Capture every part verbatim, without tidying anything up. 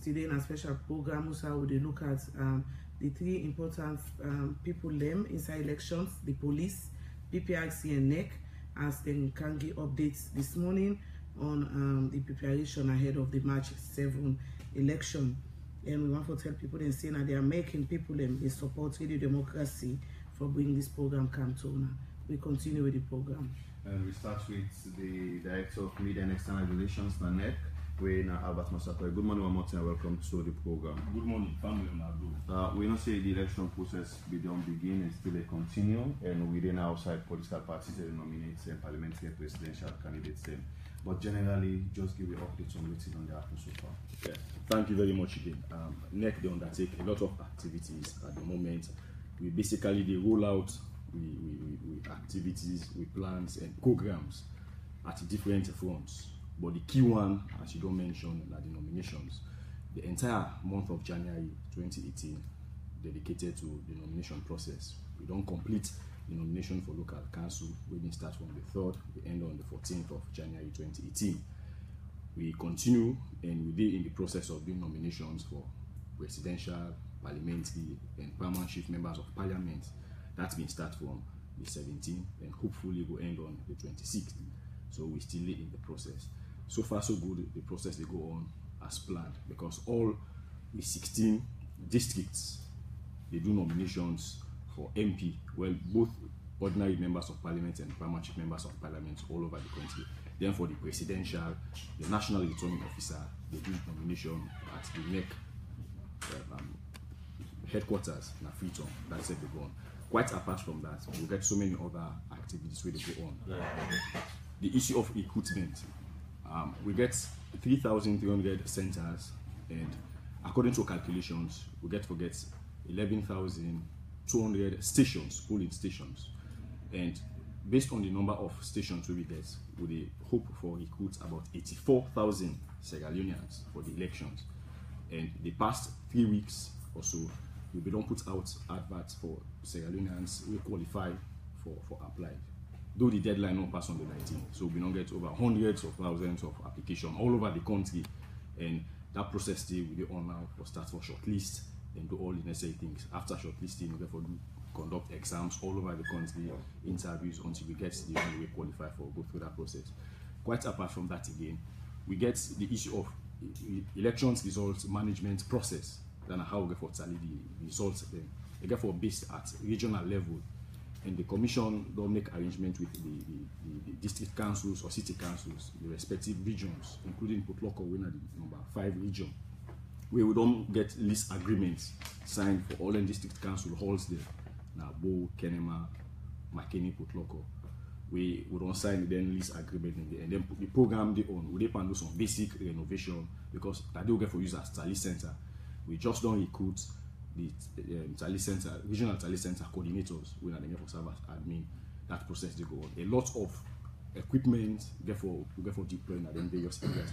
today in a special program, Musa, we look at um, the three important um, people them inside elections, the police, P P R C and N E C, as they can give updates this morning on um, the preparation ahead of the March seventh election. And we want to tell people and say that they are making people and they support radio democracy for bringing this program come to now. We continue with the program. And we start with the Director of Media and External Relations, N E C, we now Albert Masakwe. Good morning, one more time, welcome to the program. Good morning, family. Uh, we don't say the election process we don't begin and still a continue, and we then outside political parties they nominate and parliamentary and presidential candidates. Them. But generally, just give you updates on what's on the happen so far. Yeah. Thank you very much again. Um, N E C they undertake a lot of activities at the moment. We basically they roll out we, we, we, we activities, we plans and programs at different fronts. But the key one, as you don't mention, are the nominations. The entire month of January twenty eighteen dedicated to the nomination process. We don't complete the nomination for local council. We didn't start from the third, we end on the fourteenth of January twenty eighteen. We continue and we did in the process of doing nominations for presidential, parliamentary, and permanent chief members of parliament. That's been start from the seventeenth and hopefully will end on the twenty-sixth. So we still in the process. So far so good, the process they go on as planned because all the sixteen districts they do nominations for M P, well both ordinary members of parliament and permanent chief members of parliament all over the country. Then for the presidential, the national returning officer, they do nomination at the N E C um, headquarters in Freetown. That's it they go on. Quite apart from that, we get so many other activities where they go on. The issue of recruitment. Um, we get three thousand three hundred centers, and according to calculations, we get to get eleven thousand two hundred stations, polling stations. And based on the number of stations we get, we hope for recruit about eighty-four thousand Sierra Leoneans for the elections. And the past three weeks or so, we don't put out adverts for Sierra Leoneans we qualify for, for apply. Though the deadline not pass on the nineteenth, so we don't get over hundreds of thousands of applications all over the country, and that process still will be on now for start for shortlist and do all the necessary things. After shortlisting, we therefore do conduct exams all over the country, interviews until we get the only way qualify for go through that process. Quite apart from that again, we get the issue of elections results management process. Then how we get for tally the results then. They get for based at regional level. And the commission don't make arrangements with the, the, the, the district councils or city councils, the respective regions, including Port Loko, we're the number five region, where we don't get lease agreements signed for all the district council halls there. Now, Bo, Kenema, Makeni, Port Loko. We, we don't sign then lease agreement in there. And then the program they own, we depend on some basic renovation because that they get for use as Tally Center. We just don't recruit the um, Tally Center, regional Tally Center coordinators, we are the for servers admin, that process they go on. A lot of equipment, therefore, we get for deploying at various areas.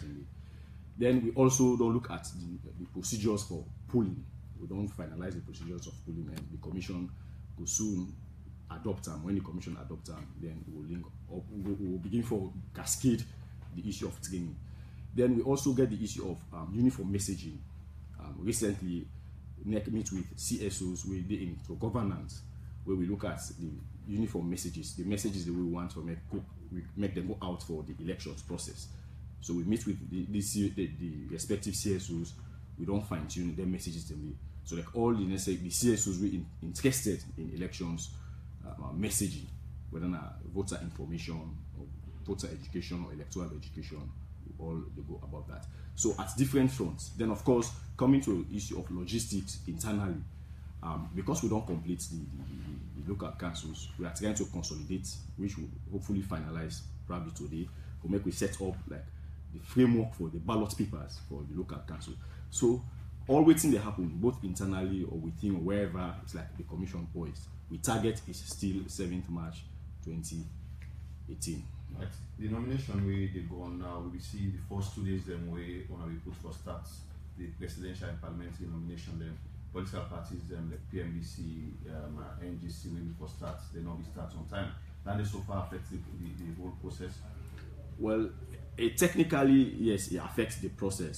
Then we also don't look at the, the procedures for polling. We don't finalize the procedures of polling, and the commission will soon adopt them. When the commission adopt them, then we will link up, we will begin for cascade the issue of training. Then we also get the issue of um, uniform messaging. Um, recently, N E C meet with C S Os where they into governance, where we look at the uniform messages, the messages that we want to make, we make them go out for the elections process. So we meet with the, the, the, the respective C S Os, we don't fine tune their messages to me. So like all the necessary, the C S Os we in, interested in elections uh, messaging, whether not voter information or voter education or electoral education, we all they go about that. So at different fronts. Then of course, coming to the issue of logistics internally, um, because we don't complete the, the, the, the local councils, we are trying to consolidate, which will hopefully finalize probably today, to make we set up like the framework for the ballot papers for the local council. So all waiting they happen, both internally or within or wherever it's like the commission poised. We target is still seventh March twenty eighteen. Right. The nomination way they go on now, we see the first two days them way when we put for starts the presidential and parliamentary nomination them, political parties them like P M B C, um, N G C when for starts, they not be starts on time. That is so far affects the, the, the whole process. Well, it technically yes, it affects the process,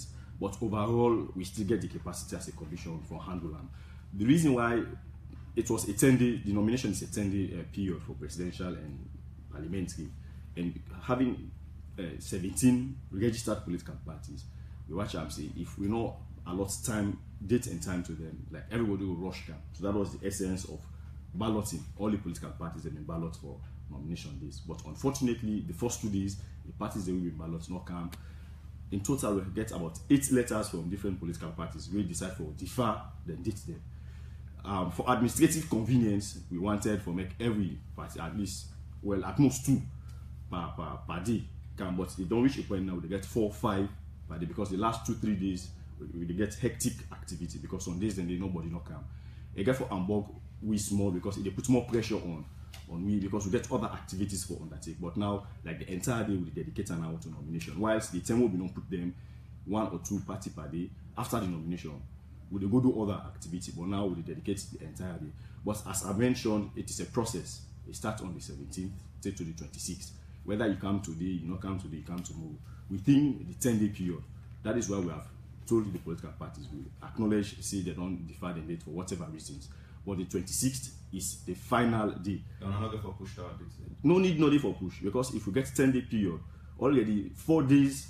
but overall, we still get the capacity as a commission for handle them. The reason why it was a ten-day, the nomination is a ten-day uh, period for presidential and parliamentary, and having uh, seventeen registered political parties, we watch and say if we know a lot of time, date and time to them, like everybody will rush them. So that was the essence of balloting. All the political parties have been ballot for nomination days. But unfortunately, the first two days, the parties that will be ballot not come. In total, we'll get about eight letters from different political parties. We decide for defer, then date them. Um, for administrative convenience, we wanted for make every party at least, well, at most two per, per, per day. Can, but they don't reach a point now, they get four, five per day because the last two, three days, we, we get hectic activity because on days then they nobody not come. Again for Hamburg, we small because they put more pressure on on we because we get other activities for undertake. But now, like the entire day, we dedicate an hour to nomination. Whilst the term will be not put them one or two party per day after the nomination. We go do other activity, but now we dedicate the entire day. But as I mentioned, it is a process. It starts on the seventeenth, take to the twenty-sixth. Whether you come today, you not come today, you come tomorrow. Within the ten-day period, that is why we have told the political parties we acknowledge, say they don't defer the date for whatever reasons. But the twenty-sixth is the final day. You're not going for push out dates. No need, no need for push because if we get ten-day period, already four days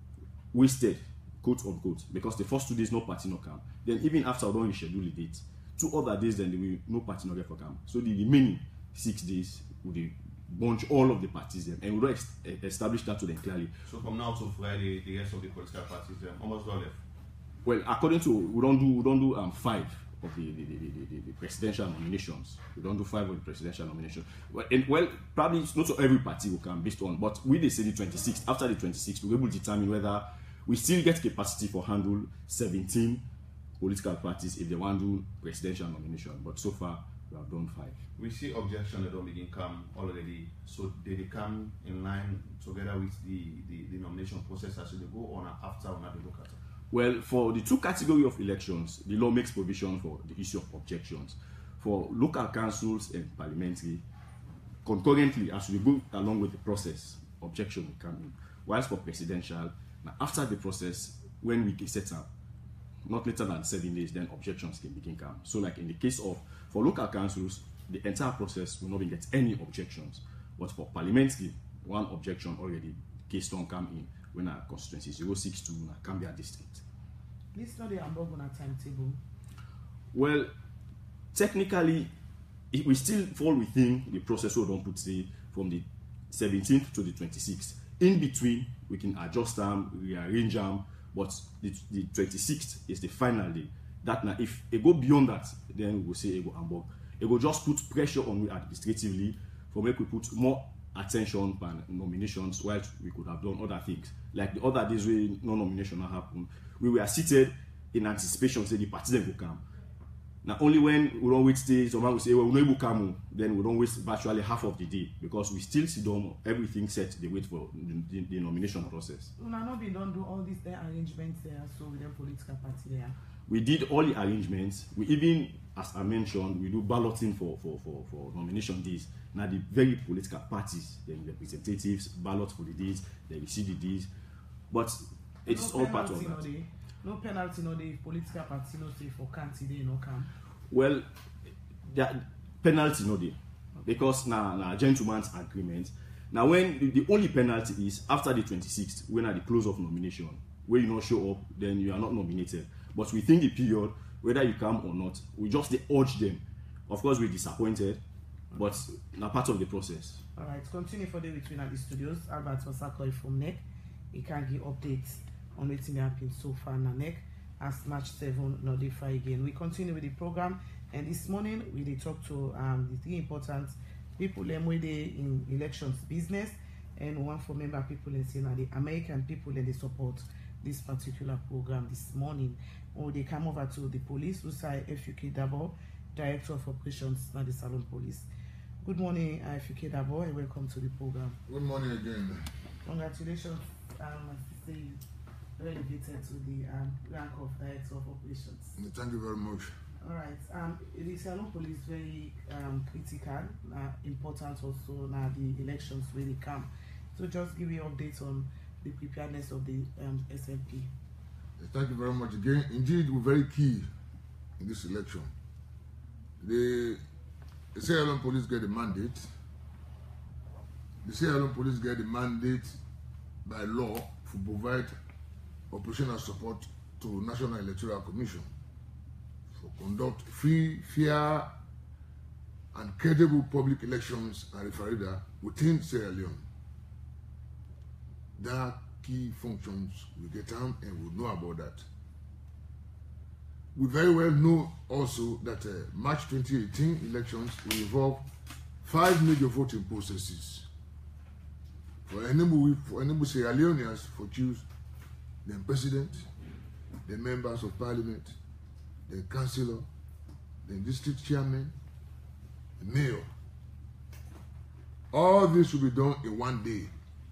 wasted, quote unquote, because the first two days no party no come. Then even after we don't schedule the date, two other days then we no party no get for come. So the remaining six days we bunch all of the parties then, and we don't ex establish that to them clearly. So from now to Friday, the rest of the political parties then, how much left? Well, according to we don't do we don't do um five of the the, the, the, the presidential nominations. We don't do five of the presidential nominations. Well, and, well, probably not so every party will come based on, but we they say the twenty-sixth. After the twenty-sixth, we're able to determine whether we still get capacity for handle seventeen political parties if they want to do presidential nomination. But so far, we have done five. We see objection that don't begin come already. So did they come in line together with the, the, the nomination process as they go on after or not they look at it? Well, for the two categories of elections, the law makes provision for the issue of objections. For local councils and parliamentary, concurrently, as we go along with the process, objection will come in. Whilst for presidential, now after the process, when we set up, not later than seven days, then objections can begin come. So like in the case of, for local councils, the entire process will not get any objections. But for parliamentary, one objection already, case don't come in when our constituency zero six two Cambia district. This is not the Hamburg on a timetable. Well, technically, it will still fall within the process we don't put say from the seventeenth to the twenty-sixth. In between, we can adjust them, rearrange them, but the, the twenty-sixth is the final day. That now, if it go beyond that, then we will say it go Hamburg. It will just put pressure on we administratively for make we put more attention on nominations while we could have done other things. Like the other days when no nomination not happen, we were seated in anticipation say the party then will come. Now only when we don't wait days, someone will say, well, we don't come, then we don't waste virtually half of the day because we still sit down, everything set, they wait for the, the, the nomination process. We not be don't do all these there arrangements there, so with the political party there. We did all the arrangements. We even, as I mentioned, we do balloting for, for, for, for nomination days. Now the very political parties, the representatives, ballot for the days, they receive the days. But it's no all part of that. No, day. no penalty, no day. Political party, no say for can't they no come. Well, that penalty no day. Because now, now gentleman's agreement. Now when the, the only penalty is after the twenty-sixth, when at the close of nomination, where you not show up, then you are not nominated. But within the period, whether you come or not, we just they urge them. Of course, we're disappointed, but now part of the process. All right, continue for the between at the studios. Albert Wasakoi from N E C. He can give updates on what's been happening so far in N E C as March seventh, not differ again. We continue with the program, and this morning we did talk to um, the three important people them where they in elections business, and one for member people in saying the American people and they support this particular program this morning. Or they come over to the police, who say F U K Dabo, Director of Operations at the Salon Police. Good morning, F U K Dabo, and welcome to the program. Good morning again. Congratulations, um, I say elevated to the um, rank of Director of Operations. Thank you very much. All right, um, the Salon Police very um, critical, uh, important also now the elections really come. So just give you updates on the preparedness of the um, S M P. Thank you very much again. Indeed, we're very key in this election. The, the Sierra Leone police get the mandate. The Sierra Leone police get the mandate by law to provide operational support to National Electoral Commission for conduct free, fair, and credible public elections and referenda within Sierra Leone. That key functions we get on and we know about that. We very well know also that uh, March twenty eighteen elections will involve five major voting processes for enable for enable Sierra Leoneans for choose the president, the members of parliament, the councillor, the district chairman, the mayor. All this will be done in one day.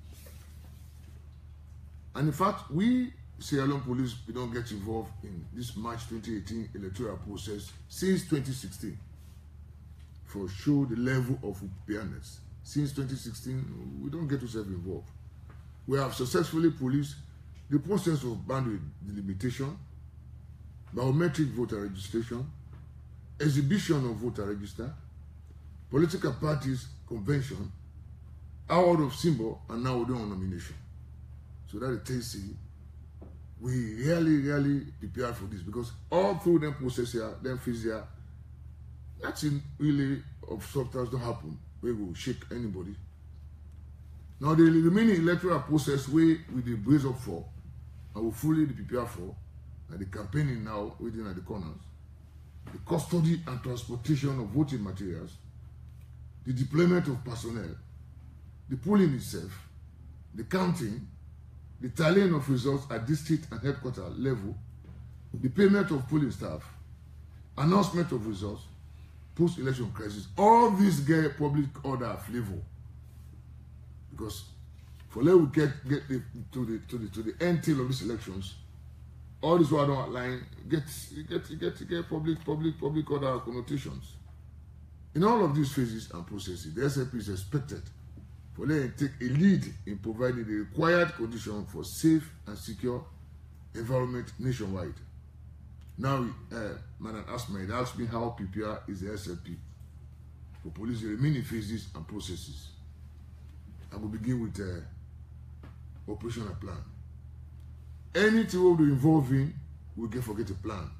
And in fact, we, Sierra Leone Police, we don't get involved in this March twenty eighteen electoral process since twenty sixteen for show the level of preparedness. Since twenty sixteen, we don't get ourselves involved. We have successfully policed the process of boundary delimitation, biometric voter registration, exhibition of voter register, political parties convention, award of symbol, and now we're doing nomination. So that it tells you we really, really prepare for this, because all through them process here, them phase here, nothing really of substance don't happen. We will shake anybody. Now the remaining electoral process we we the brace up for, and we fully prepare for, and the campaigning now waiting at the corners, the custody and transportation of voting materials, the deployment of personnel, the polling itself, the counting, the tallying of results at district and headquarter level, the payment of polling staff, announcement of results, post-election crisis. All these get public order flavor, because for let we get get the, to the to the to the end tail of these elections, all this what I don't outline get get get get public public public order connotations. In all of these phases and processes, the S L P is expected for them to take a lead in providing the required condition for safe and secure environment nationwide. Now, uh, Madam Asma asked me how prepared is the S L P for police the remaining phases and processes. I will begin with the uh, operational plan. Anything we will be involved in, we can forget a plan.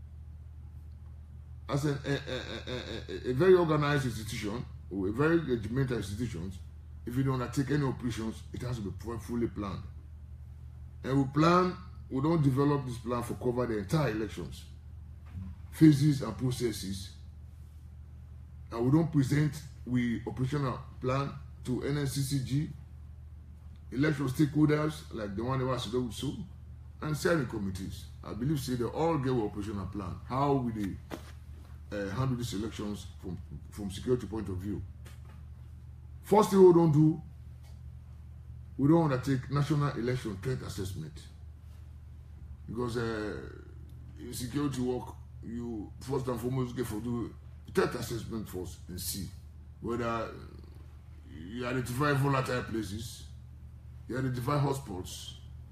As a, a, a, a, a very organized institution, or a very regimental institution, if you don't undertake any operations, it has to be fully planned. And we plan, we don't develop this plan for cover the entire elections, phases and processes. And we don't present we operational plan to N S C C G, election stakeholders like the one that was to do, and steering committees. I believe say they all get an operational plan. How will they uh, handle these elections from, from security point of view? First thing we don't do, we don't undertake national election threat assessment. Because uh, in security work, you first and foremost get for do threat assessment first and see whether you identify volatile places, you identify hotspots,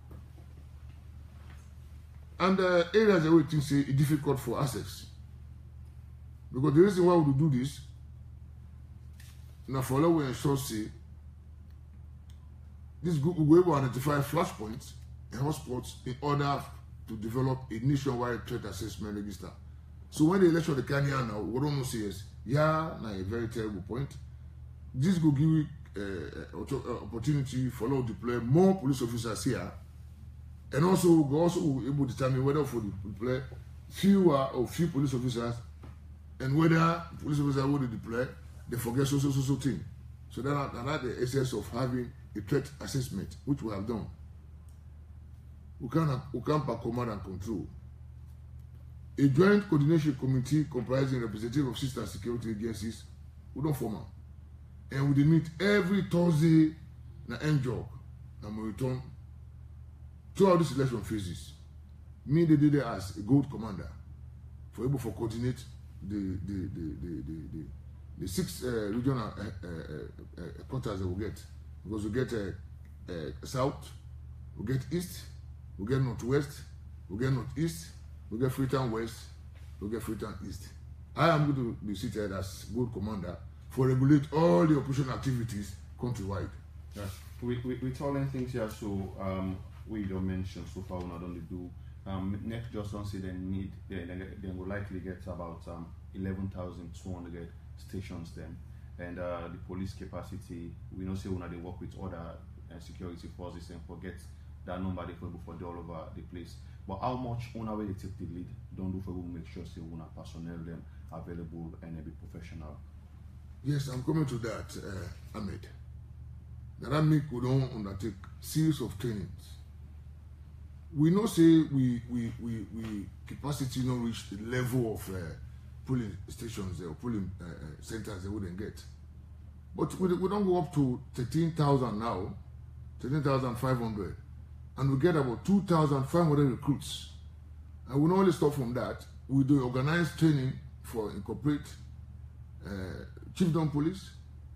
and uh, areas that we think say it's difficult for access. Because the reason why we do this, now for now we ensure say this group will be able to identify flashpoints and hotspots in order to develop a nationwide threat assessment register. So when the election of the Kenya now, we don't know say yes, yeah, now a very terrible point. This will give you uh, opportunity for us to deploy more police officers here, and also we also will be able to determine whether for deploy fewer or few police officers, and whether police officers will deploy, they forget so so so so thing. So that that's the essence of having a threat assessment, which we have done. We can we can per command and control. A joint coordination committee comprising representatives of sister security agencies we don't form. And we meet every Thursday na end job and we return throughout these election phases. Me they did it as a gold commander for able to coordinate the the the the the, the, the six uh, regional uh, uh, uh, uh, quarters that we get, because we get uh, uh, south, we get east, we get northwest, we get Northeast, we get Freetown West, we get Freetown East. I am going to be seated as good commander for regulate all the operation activities countrywide. Yes. We, we, we're telling things here, so um, we don't mention so far we not only do. Um, N E C just don't say they need, they, they, they will likely get about um, eleven thousand two hundred stations then. And uh, the police capacity, we know say when they work with other uh, security forces and forget that number they for for all over the place. But how much on our way they take the lead, don't do for we make sure say we personnel them available and they be professional. Yes, I'm coming to that, uh, Ahmed. That I make we don't undertake series of trainings. We know say we we we, we capacity not reach the level of uh, polling stations or polling uh, centers they wouldn't get. But we, we don't go up to thirteen thousand now, thirteen thousand five hundred, and we get about two thousand five hundred recruits. And we not only stop from that, we do organized training for incorporate uh, chiefdom police,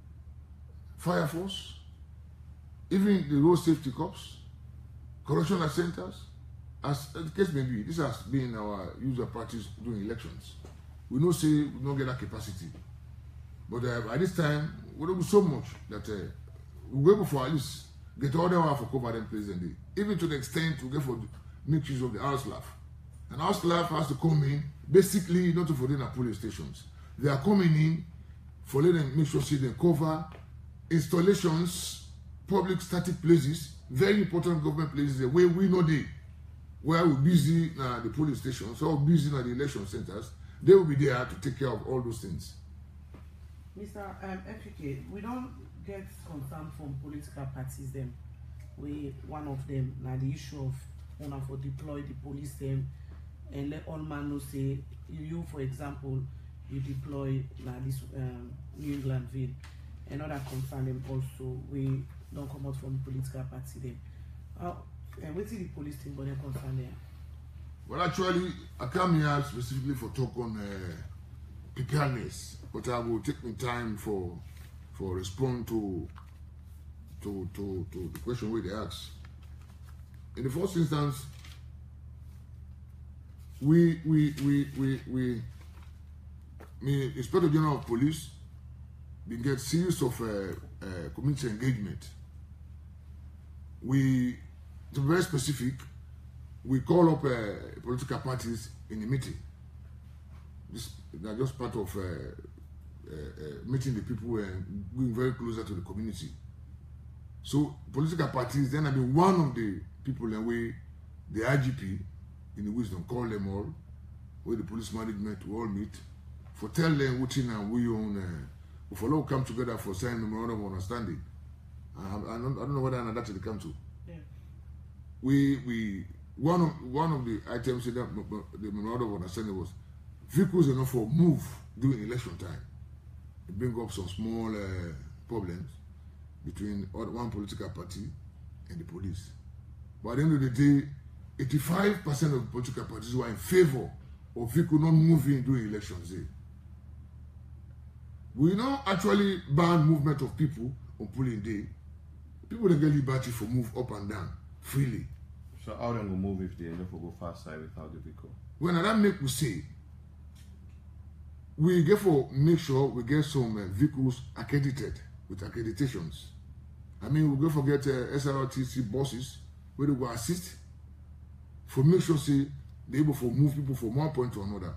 fire force, even the road safety corps, correctional centers. As the case may be, this has been our usual practice during elections. We know say we don't get that capacity. But uh, at this time, we don't do so much that uh, we go for at least get all the way for cover them present day. Even to the extent we get for make use of the house laugh. And house laugh has to come in, basically not to for them at police stations. They are coming in for let them make sure see them cover installations, public static places, very important government places where we know they where we're busy at the police stations or busy at the election centers. They will be there to take care of all those things. Mister Um, F P K, we don't get confirmed from political parties them. We one of them now the issue of one for deploy the police them and let all man know say you for example you deploy now this um, New England Ville. Another concern them also we don't come out from political party them. Uh, and what is the police team but they concern there? Well, actually, I come here specifically for talk on uh, preparedness, but I will take my time for for respond to to to to the question where they ask. In the first instance, we we we we we, me Inspector General of Police, we get series of uh, uh, community engagement. We, to be very specific, we call up uh, political parties in a meeting. This they're just part of uh, uh, uh, meeting the people and going very closer to the community. So political parties then have been one of the people in way the I G P in the wisdom call them all, where the police management will all meet, for tell them what in and we own. Uh, we follow come together for signing memorandum of understanding. I, I, don't, I don't know whether that's they come to. Yeah. We we. One of one of the items in that the memorandum of understanding was vehicles enough for move during election time. It bring up some small uh, problems between one political party and the police. But at the end of the day, eighty-five percent of political parties were in favor of vehicle not moving during elections day. We now actually ban movement of people on polling day. People don't get liberty for move up and down freely. So how then we move if they end up go fast side without the vehicle? When that make we say, we get for make sure we get some uh, vehicles accredited with accreditations. I mean, we go for get uh, S R T C buses where they will assist for make sure say they able for move people from one point to another.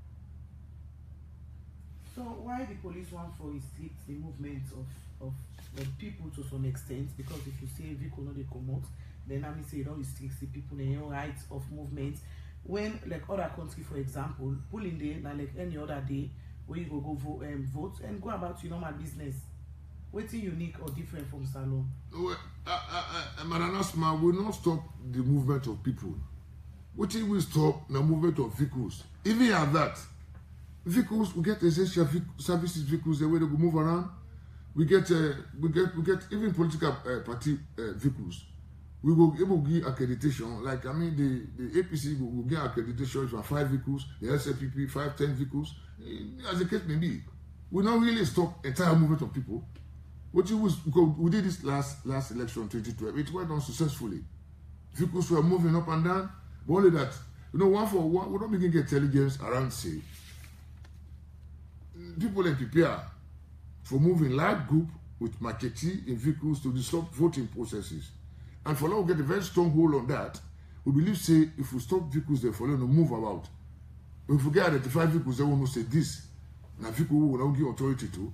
So why the police want for restrict the movement of, of of people to some extent? Because if you say vehicle not they come out, then I mean say it don't restrict the people in their rights of movement. When like other country, for example, polling day, now like any other day, where you go go vote, um, vote and go about your normal business. What's unique or different from Salon? Well, uh, uh, uh, Madam Asma will not stop the movement of people. What it will stop the movement of vehicles. Even at that, vehicles we get essential services vehicles the way they go move around. We get uh, we get we get even political uh, party uh, vehicles. We will able to give accreditation. Like I mean, the, the A P C will, will get accreditation for five vehicles, the S L P P five, ten vehicles, as the case may be. We not really stop entire movement of people. What it was because we did this last last election twenty twelve. It went on successfully. Vehicles were moving up and down, But only that, you know, one for one, we don't begin get intelligence around, say, people in prepare for moving large group with marketing in vehicles to disrupt voting processes. And for now, we get a very strong hold on that. We believe, say, if we stop vehicles, they follow to move about. If we get identify vehicles, they will not say this. Now, vehicle will not give authority to.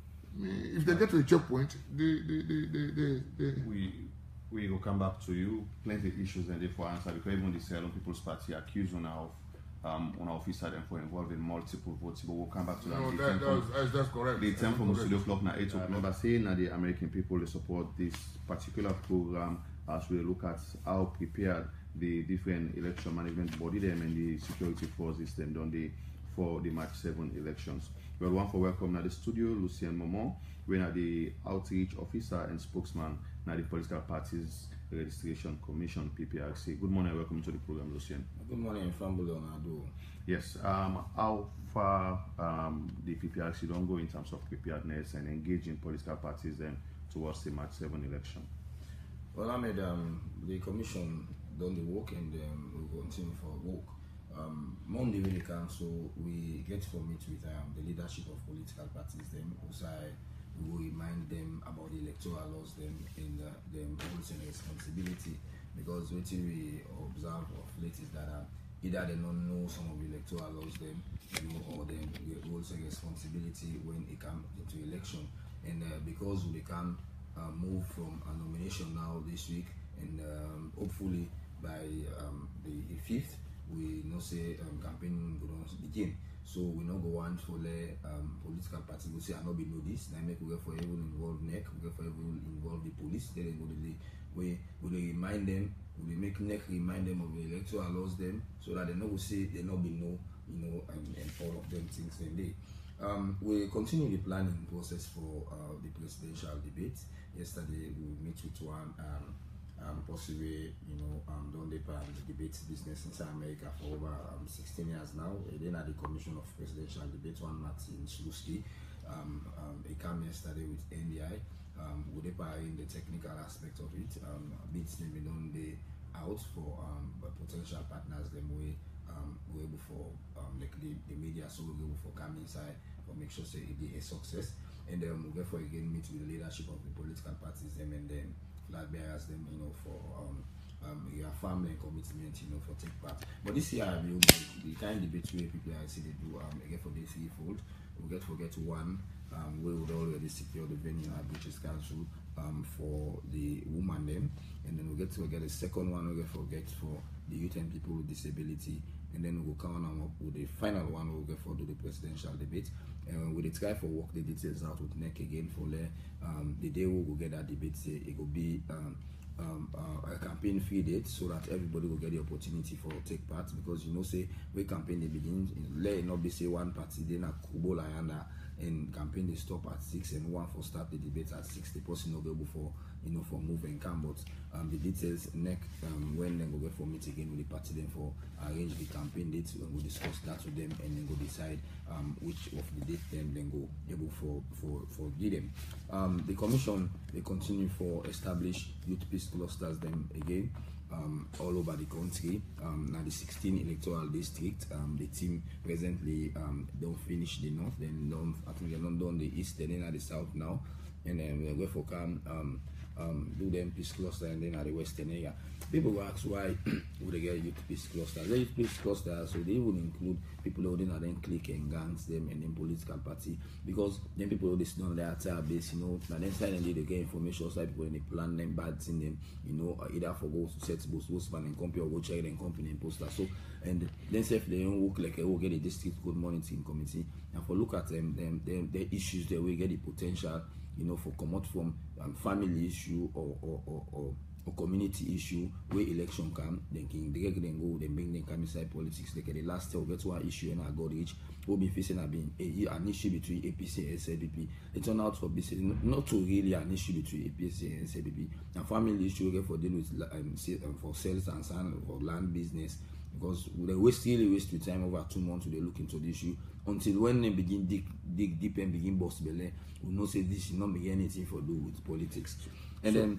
I mean, if they get to the checkpoint, they, they, they, they, they, they we we will come back to you. Plenty of issues and therefore answer because even the Sierra Leone People's Party accused on our um on our officer them for involving multiple votes. But we'll come back to that. No, that, that was, that's correct. The time from studio clock now eight o'clock. But saying that the American people they support this particular program as we look at how prepared the different election management body them and the security forces them done the for the March seventh elections. We are one for welcome now the studio, Lucien Momon. We are the outreach officer and spokesman now the Political Parties Registration Commission, P P R C. Good morning and welcome to the program, Lucien. Good morning, Fambulo Nado. Yes, um, how far um, the P P R C don't go in terms of preparedness and engaging political parties then towards the March seventh election? Well, I made um, the commission done the work and um, we'll continue for work. Um, Monday really come, so we get to meet with um, the leadership of political parties. Then also we will remind them about the electoral laws, them and uh, them roles and responsibility. Because what we observe of late is that uh, either they don't know some of the electoral laws, them you know, or them the roles and responsibility when it comes into election. And uh, because we can uh, move from a nomination now this week, and um, hopefully by um, the fifth. We know say um, campaign will not begin, so we not go on for the um, political party. We say I not be know this. Now make we go for everyone involved N E C, we go for everyone involved the police. Then they go the we will remind them, we make N E C remind them of the electoral laws them, so that they know we say they not be know, you know, and, and all of them things same day. Um, we continue the planning process for uh, the presidential debate. Yesterday we meet with one. Um, Um, possibly, you know, um, done the um, debate business inside America for over um, sixteen years now. And then at the Commission of Presidential Debate, one Martin Shlusky, um, um, he came yesterday with N D I. Um, would they in the technical aspect of it? Um, bits them done the out for um, potential partners. Them way um, we able for um, like the, the media, so we able for come inside for make sure say it be a success. And then we'll go for again meet with the leadership of the political parties. Them and then. Flag bearers them, you know, for um, um, your family and commitment, you know, for take part. But this year, you know, the kind of debate where people I see they do, um, again for the threefold. We get forget one, um, we would already secure the venue at British Council um, for the woman them, and then we get to get a second one. We get forget for the youth and people with disability, and then we'll come on up with the final one. We'll get for do the presidential debate. And we try for work the details out with N E C again for the, um, the day we will get that debate. Say it will be um, um, uh, a campaign free date so that everybody will get the opportunity for take part. Because you know, say we campaign they begin, let it not be say one party then a kubo layanda and campaign they stop at six and one for start the debate at six. The person will go before you know for move and come, but um, the details N E C um, when then go get for meet again with the party then for arrange the campaign dates and we'll discuss that with them and then go decide um, which of the date them then go able for for for give them. Um, the commission they continue for establish youth peace clusters them again. Um, all over the country. Um, now the sixteen electoral district, um, the team presently um, don't finish the north, then don't, I think they're not done the east, then at the south now, and then we're going for come um, um, do them peace cluster and then at the western area. People will ask why would they get youth peace cluster? The youth peace cluster, so they will include people holding at then click and gangs them and then political party because then people who listen on their entire base, you know, and then side they get information outside people when they plan them bad in them, you know, either for go to set both postman and company or go check and company and poster. So and then say if they don't work like a will get a district code monitoring committee and for look at them them them their issues they will get the potential, you know, for come out from um, family issue or or or, or or community issue where election come, then can they then go, then bring them come inside politics. Like the last year, get one issue and I got reach. We'll be facing a been a, an issue between A P C and S L B P. It turned out to be not to really an issue between A P C and S L B P. And family issue get for dealing with um, for sales and sign for land business. Because they waste really waste with time over two months to they look into the issue until when they begin dig dig deep and begin boss belly, we know say this should not be anything for do with politics. And so, then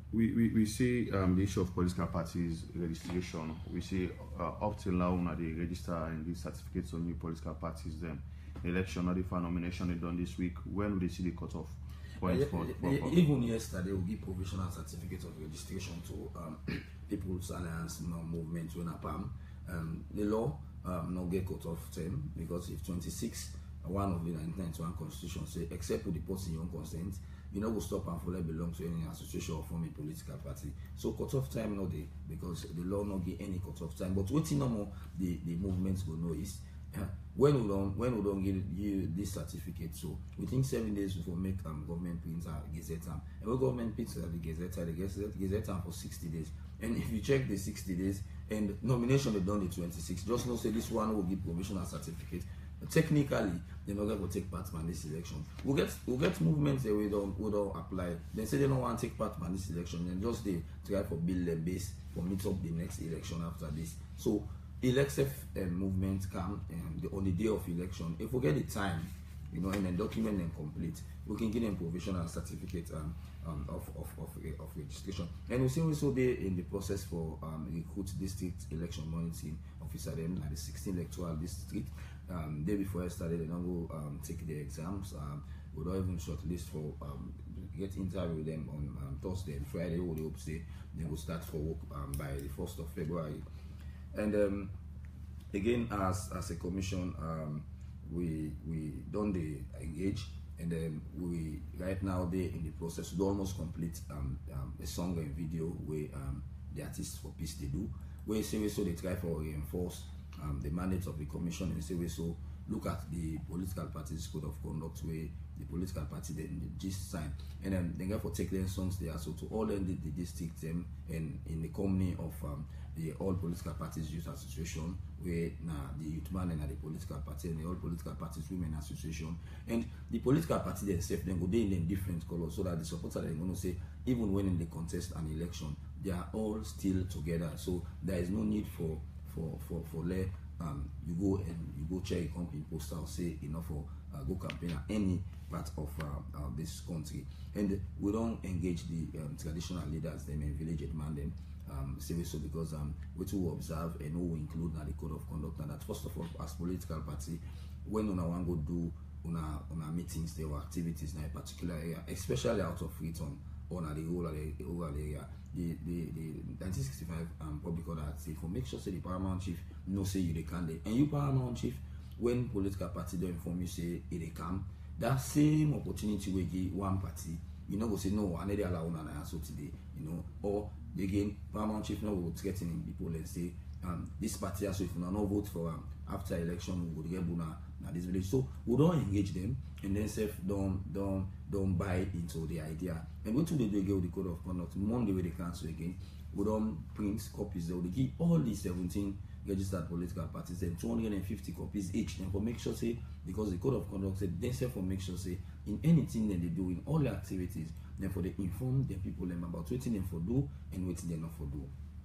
we, we, we see um, the issue of political parties registration. We see uh, up till now, when they register and these certificates on new political parties, then election, not the final nomination they done this week. When will they see the cutoff point? Yeah, for, for, for, even yesterday, we give provisional certificates of registration to um, People's Alliance you know, movement when APAM. Um, the law um, no get cutoff term because if twenty-six, one of the nineteen ninety-one constitution say, except with the person your own consent, you know, will stop and fully belong to any association or form a political party. So cutoff time no day because the law no give any cutoff time. But waiting no more the, the movements will know is uh, when we don't when we don't give you this certificate. So we think seven days before make um government prints a gazette time. And when government prints the gazette, the gazette gazette time for sixty days. And if you check the sixty days and nomination they done the twenty-six, just know say this one will give provisional certificate. But technically, they're not going to take part in this election. We'll get we'll get movements that we don't we don't apply. They say they don't want to take part in this election, and just they try for build their base for meet up the next election after this. So elective um, movement come um, the, on the day of election. If we get the time, you know, and then document them complete, we can give them provisional certificate um, um, of, of, of, of registration. And we see also they in the process for um, recruit district election monitoring officer them at the sixteenth electoral district. Um, day before yesterday, they don't go um, take the exams. Um, we don't even shortlist for um, get interview with them on um, Thursday and Friday. We hope say they will start for work um, by the first of February. And um, again, as as a commission, um, we we don't they engage, and then we right now they in the process to almost complete um, um, a song and video where um, the artists for peace they do. Where say so they try for reinforce um, the mandate of the commission and say so look at the political parties code of conduct where the political party then the just sign and then they get for take their songs there so to all the, the district them and in the company of um, the all political parties youth association where now the youth man and the political party and the all political parties women association and the political party themselves then go they in different colors so that the supporters are going to say even when in the contest an election they are all still together so there is no need for for for for let um you go and you go check a company poster or say enough for uh, go campaign at any part of uh, uh, this country and we don't engage the um, traditional leaders them in village man them um say so because um we to observe and we include now the code of conduct and that first of all as political party when una want go do una una meetings there were activities in a particular area especially out of return on the whole area the the the nineteen sixty-five um public order act say for make sure say the paramount chief know say you the candidate and you paramount chief when political party don't inform you say it they come that same opportunity we give one party you know go say no I need allow una answer today you know or again paramount chief now will threatening people and say um this party so if you not vote for um after election we go get buna na this village so we don't engage them and then self don't don't don't buy into the idea and what do they do with the code of conduct Monday where they cancel again we don't print copies they will give all these seventeen registered political parties and two hundred fifty copies each and for make sure say because the code of conduct said they self for make sure say in anything that they do in all the activities then for they inform the people them about what them for do and what they not for do.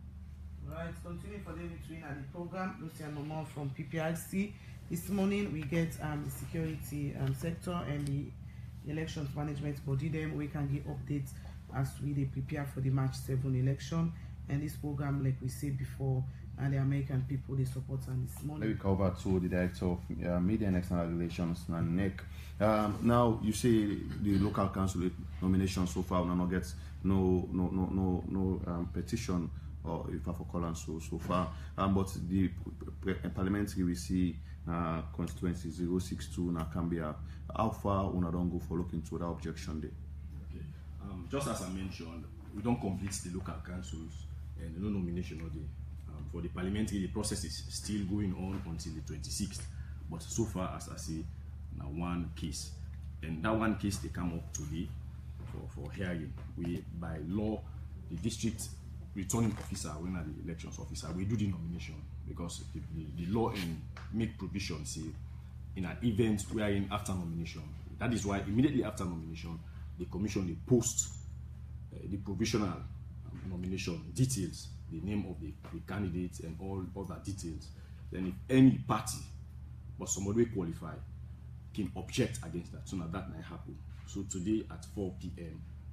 Right, continue for them between at the program. Lucian Momo from P P R C. This morning we get um, the security um, sector and the elections management body. Them we can give updates as we they prepare for the March seventh election. And this program, like we said before, and the American people they support on this morning. Let me cover to the director of uh, media and external relations, N A C. Um, now you say the local council nomination so far will not get no no no no no um, petition. Or if I for call and so so far, um, but the parliamentary we see uh, constituency zero six two now can be a how far una don't go for looking to that objection there. Okay. Um, just as I mentioned, we don't complete the local councils and no nomination of the um, for the parliamentary. The process is still going on until the twenty-sixth. But so far, as I say, now one case, and that one case they come up today for for hearing. We by law the district returning officer, when are the elections officer, we do the nomination because the, the, the law and make provision say in an event we are in after nomination. That is why immediately after nomination, the commission they post uh, the provisional um, nomination details, the name of the, the candidates and all other details. Then if any party but somebody will qualify can object against that, so now that might happen. So today at four p m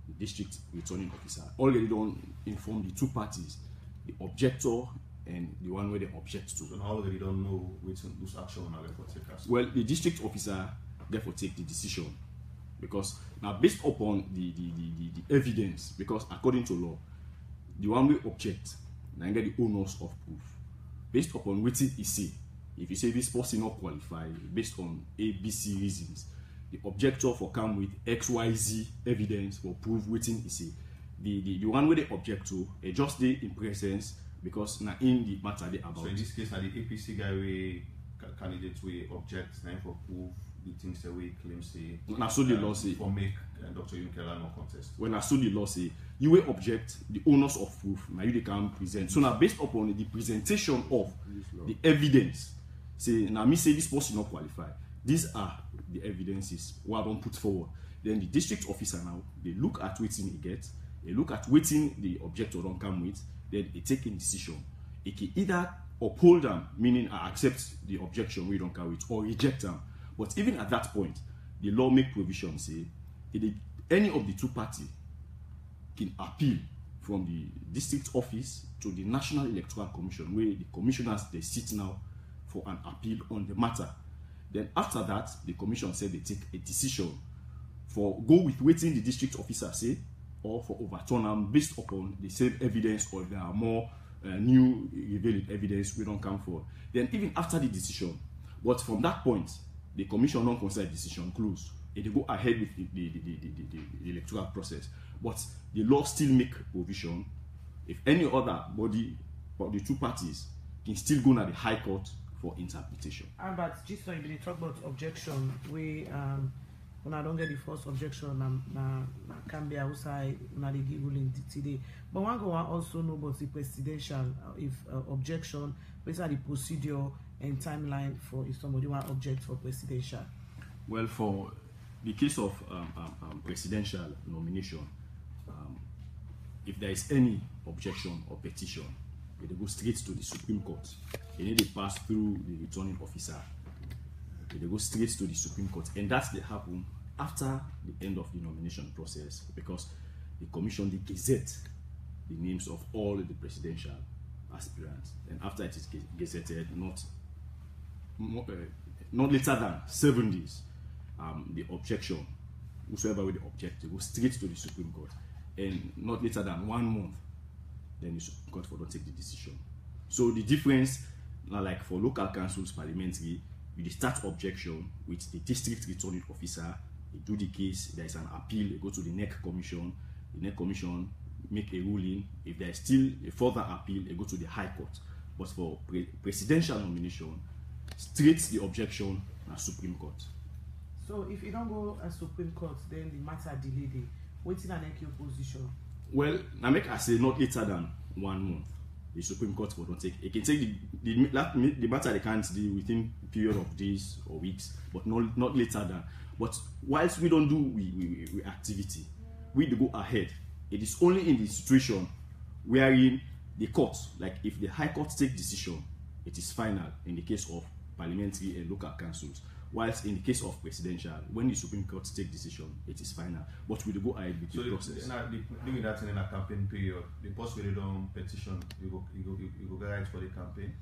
the district returning officer, already don't inform the two parties, the objector and the one where they object to. So now already don't know which whose action on for take. Well, the district officer therefore take the decision, because now based upon the the, the, the, the evidence, because according to law, the one we object now get the onus of proof based upon what it is say. If you say this person not qualified based on A B C reasons, the objector for come with X Y Z evidence for prove waiting is say. The, the the one where they object to uh, just the in presence, because now in the matter they about. So in this case, now the A P C guy we candidate we object now for proof the things that we claim say. Now so the law say for make uh, Doctor Yunukela no contest. When I saw the law say you will object the onus of proof, now you they can present. So now based upon the presentation of the evidence, say now me say this person not qualified. These are the evidences what I don't put forward. Then the district officer now they look at waiting he gets, they look at waiting the objector don't come with, then they take a decision. It can either uphold them, meaning I accept the objection we don't carry it, or reject them. But even at that point, the law make provision say it, any of the two parties can appeal from the district office to the National Electoral Commission, where the commissioners they sit now for an appeal on the matter. Then after that, the commission said they take a decision for go with waiting the district officer say, or for overturn them based upon the same evidence, or if there are more uh, new revealed evidence we don't come for. Then even after the decision, but from that point, the commission don't consider the decision closed. They go ahead with the, the, the, the, the, the electoral process. But the law still make provision if any other body or the two parties can still go to the High Court for interpretation. Albert, just so you been talk about objection, we um when I don't get the first objection, na na na can be outside na they give ruling today. But one go also know about the presidential uh, if uh, objection, what are the procedure and timeline for if somebody want object for presidential. Well, for the case of um, um, um, presidential nomination, um, if there is any objection or petition, they go straight to the Supreme Court. They need to pass through the returning officer. They go straight to the Supreme Court, and that's the happen after the end of the nomination process, because the commission they gazette the names of all the presidential aspirants, and after it is gazetted, not more, uh, not later than seven days, um, the objection, whosoever will object, they go straight to the Supreme Court, and not later than one month, then the Supreme Court for don't take the decision. So the difference, like for local councils, parliamentary, you start objection with the district returning officer, they do the case, there is an appeal, they go to the N E C commission, the N E C commission make a ruling. If there is still a further appeal, they go to the High Court. But for pre presidential nomination, straight the objection at Supreme Court. So if you don't go at Supreme Court, then the matter delayed. Waiting and make your position. Well, I make I say not later than one month. The Supreme Court will not take. It can take the the, the matter they can't deal within a period of days or weeks, but not not later than. But whilst we don't do we, we, we activity, we go ahead. It is only in the situation wherein the court, like if the High Court take decision, it is final in the case of parliamentary and local councils. Whilst in the case of presidential, when the Supreme Court take decision, it is final. But we go ahead with so the process. So doing that in a campaign period, the post where they don't petition, you go you go you go guide for the campaign.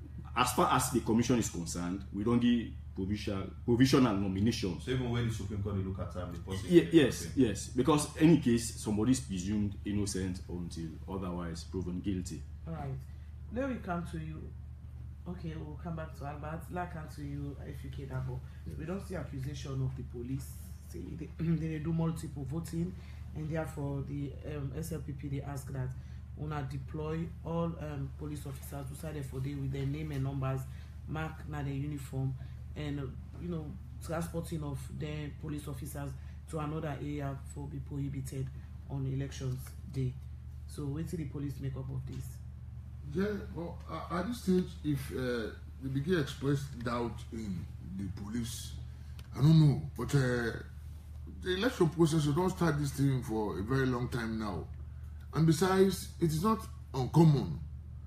As far as the commission is concerned, we don't give provisional provisional nomination. So even when the Supreme Court they look at time, the post. Yeah, yes, campaign. Yes, because any case somebody is presumed innocent until otherwise proven guilty. All right. Then we come to you. Okay, we'll come back to Albert. Like come to you, F U K Dabo. We don't see accusation of the police. Say they, they do multiple voting, and therefore the um, S L P P they ask that wanna deploy all um, police officers who decided for day with their name and numbers, mark na their uniform, and uh, you know transporting of their police officers to another area for be prohibited on elections day. So wait till the police make up of this. Yeah, well, uh, at this stage, if uh, they begin to express doubt in the police, I don't know, but uh, the election process, we don't start this thing for a very long time now. And besides, it is not uncommon.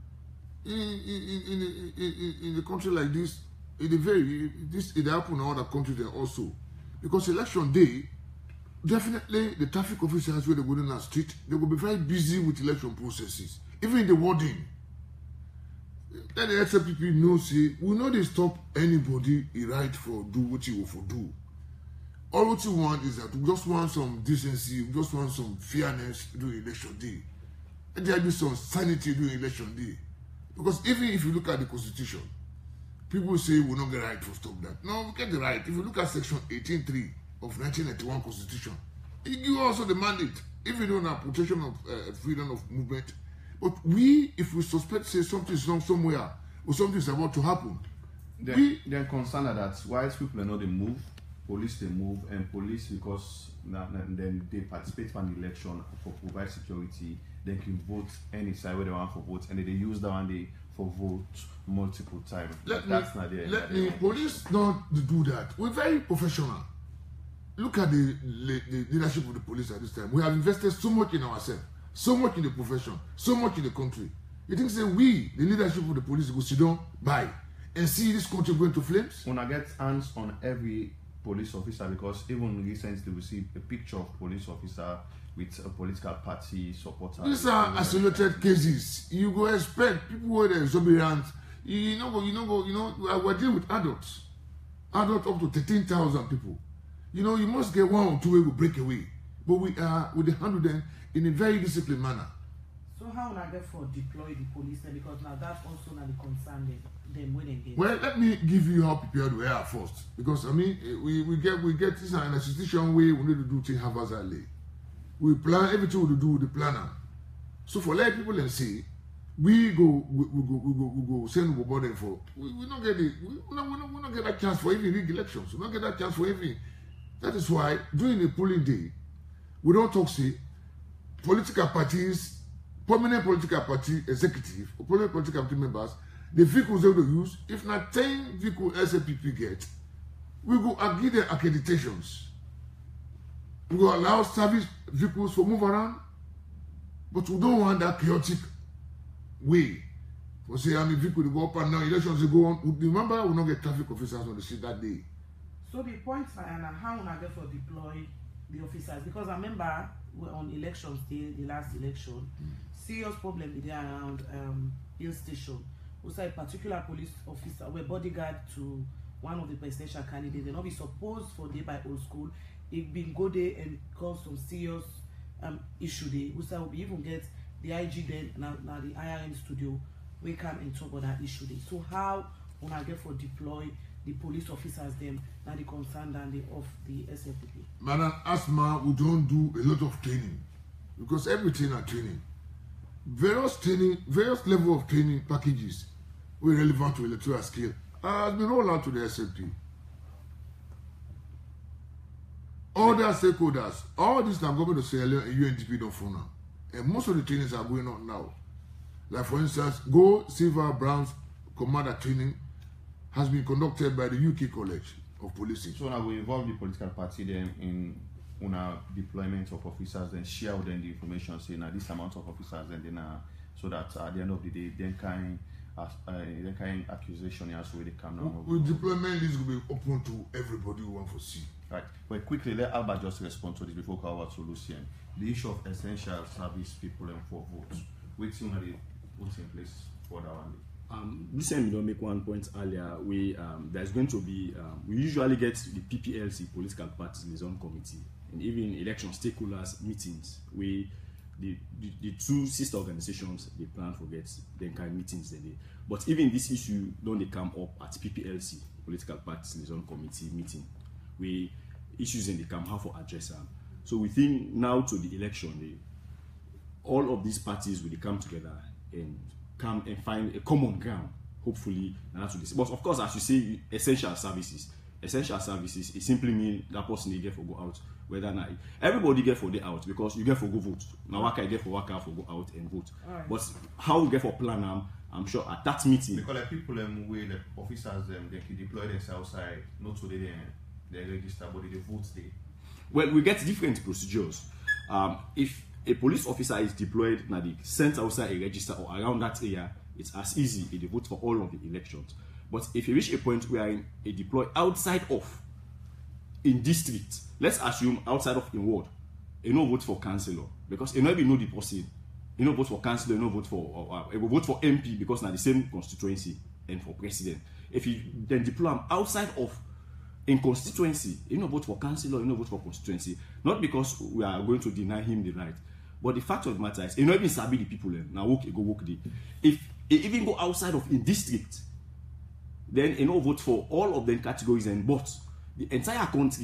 In, in, in, in, in, in a country like this, it is very, this it happens in other countries also. Because election day, definitely the traffic officers where they go in the street, they will be very busy with election processes, even in the wording. Let the S L P P know, say, we know they stop anybody he right for do what he will for do. All what you want is that we just want some decency, we just want some fairness during election day. And there be some sanity during election day. Because even if you look at the constitution, people say we don't get right to stop that. No, we get the right. If you look at section eighteen three of nineteen ninety-one constitution, it gives also the mandate, if you don't have protection of uh, freedom of movement. But we, if we suspect, say something is wrong somewhere, or something is about to happen, They're, we, they're concerned that white people are not they move, police they move, and police because na, na, then they participate in the election for provide security, they can vote any side where they want for vote, and then they use that one day for vote multiple times. let That's me, not there. let me, police don't do that. We're very professional. Look at the, the leadership of the police at this time. We have invested so much in ourselves, so much in the profession, so much in the country. You think say we, the leadership of the police, go sit down, buy, and see this country going to flames? When I get hands on every police officer, because even recently we see a picture of police officer with a political party supporter. These are isolated cases. You go expect people who are exuberant. You know, go, you know, go, you know. We're dealing with adults, adults up to thirteen thousand people. You know, you must get one or two who will break away. But we are we handle them in a very disciplined manner. So how will I therefore deploy the police then? Because now that's also not the concern them, them when they get. Well, let me give you how prepared we are first. Because I mean, we, we get we get this an institution way we need to do things haphazardly. We plan everything we do with the planner. So for let people and say, we go we, we go we go we go send we body for we, we don't get it we, we don't we don't we don't get that chance for even rig elections. We don't get that chance for even. That is why during the polling day, we don't talk say political parties, prominent political party executive or prominent political party members, the vehicles they will use, if not ten vehicles S L P P get, we go give them accreditations. We will allow service vehicles to move around, but we don't want that chaotic way. For say, I mean, vehicle to go up and down, elections will go on. Remember, we will not get traffic officers on the street that day. So the point, Diana, how will I therefore deploy the officers? Because I remember on elections day, the last election, mm. serious problem with there around um, Hill Station. Also, a particular police officer were bodyguard to one of the presidential candidates. They not be supposed for day by old school. It been go there and cause some serious um, issue there. Also, we even get the I G then now, now the I R M studio. We come and talk about that issue there. So how when I get for deploy the police officers them now the concern and the of the S L P P? Madam Asma, we don't do a lot of training because everything are training. Various training, various level of training packages were relevant to electoral skill has been rolled out to the S L P. All their stakeholders, all these now government of Sierra Leone and U N D P don't phone now. And most of the trainings are going on now. Like for instance, Go Silver Brown's commander training has been conducted by the U K College of Policing. So now we involve the political party then in una deployment of officers and share with them the information, say now this amount of officers and then uh, so that uh, at the end of the day, then kind uh, then kind accusation as where they come now. With deployment list will be open to everybody who want to see. Right. But quickly, let Albert just respond to this before we go over to Lucien. The issue of essential service people and for votes. Which one are they put in place for that one? Um, Lucien, we don't make one point earlier. We um, there's going to be um, we usually get the P P L C political parties liaison committee and even election stakeholders meetings. We the, the the two sister organizations they plan for get them kind of meetings that day. But even this issue don't they come up at P P L C political parties liaison committee meeting. We issues in the come how for address them. So we think now to the election, they, all of these parties will come together and come and find a common ground, hopefully, now to this. But of course, as you say, essential services. Essential services, it simply means that person they get for go out, whether or not everybody get for the out because you get for go vote. Now worker get for worker for go out and vote. Right. But how we get for plan um, I'm sure at that meeting. Because like people um, where the officers um, they can deploy themselves outside, not today they they register, but they vote there. Well, we get different procedures. Um, if a police officer is deployed, now they sent outside a register or around that area, it's as easy if they vote for all of the elections. But if you reach a point where a deploy outside of in district, let's assume outside of in ward, you know vote for councillor because you know you know the person, you know vote for councillor, you know vote for or, or, or vote for M P because now the same constituency and for president. If you then deploy them outside of in constituency, you know vote for councillor, you know vote for constituency, not because we are going to deny him the right, but the fact of the matter is, you know even sabi the people now work go work day. If it even go outside of in district, then you know vote for all of them categories and but the entire country,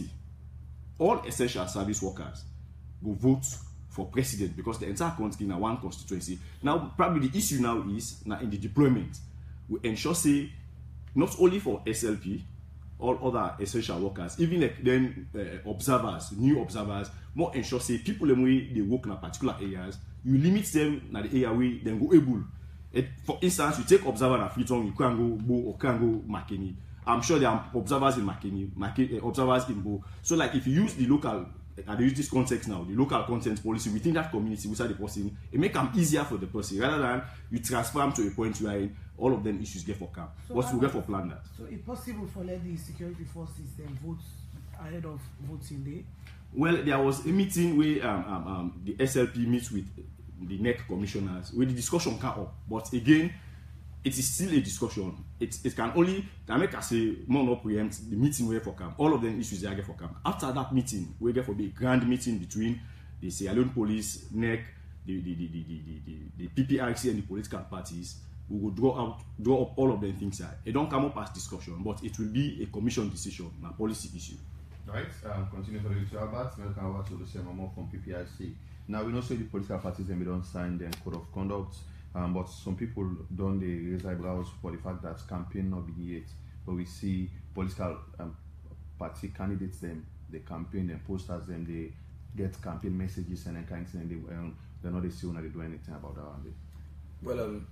all essential service workers will vote for president because the entire country in one constituency. Now, probably the issue now is now in the deployment, we ensure say not only for S L P, all other essential workers, even like then uh, observers, new observers, more ensure say people them way they work in particular areas, you limit them in the area where then go able. It, for instance, you take observer in Freetown, you can't go Bo or can't go Makeni. I'm sure there are observers in Makeni, Makeni uh, observers in Bo. So like if you use the local, and they use this context now, the local content policy within that community, without the person, it make them easier for the person rather than you transfer them to a point where all of them issues get for camp. So what's we get for plan that? So it's possible for let the security forces then vote ahead of voting day? Well, there was a meeting where um, um, um, the S L P meets with the N E C commissioners where the discussion came up. But again, it is still a discussion. It, it can only, can make us say, more not preempt the meeting where for camp. All of them issues they get for camp. After that meeting, we get for a grand meeting between the Sierra Leone police, N E C, the, the, the, the, the, the, the P P R C and the political parties. We will draw out, draw up all of them things here. It don't come up as discussion, but it will be a commission decision, a policy issue. Right, um, continue for the Albert. Welcome over to Lucia Momo from P P I C. Now we know say the political parties and we don't sign the code of conduct, um, but some people don't they raise eyebrows for the fact that campaign not begin yet. But we see political um, party candidates them, they campaign and posters them, they get campaign messages and that kind of thing, and they um, they're not they still not they do anything about that one day. Well, um,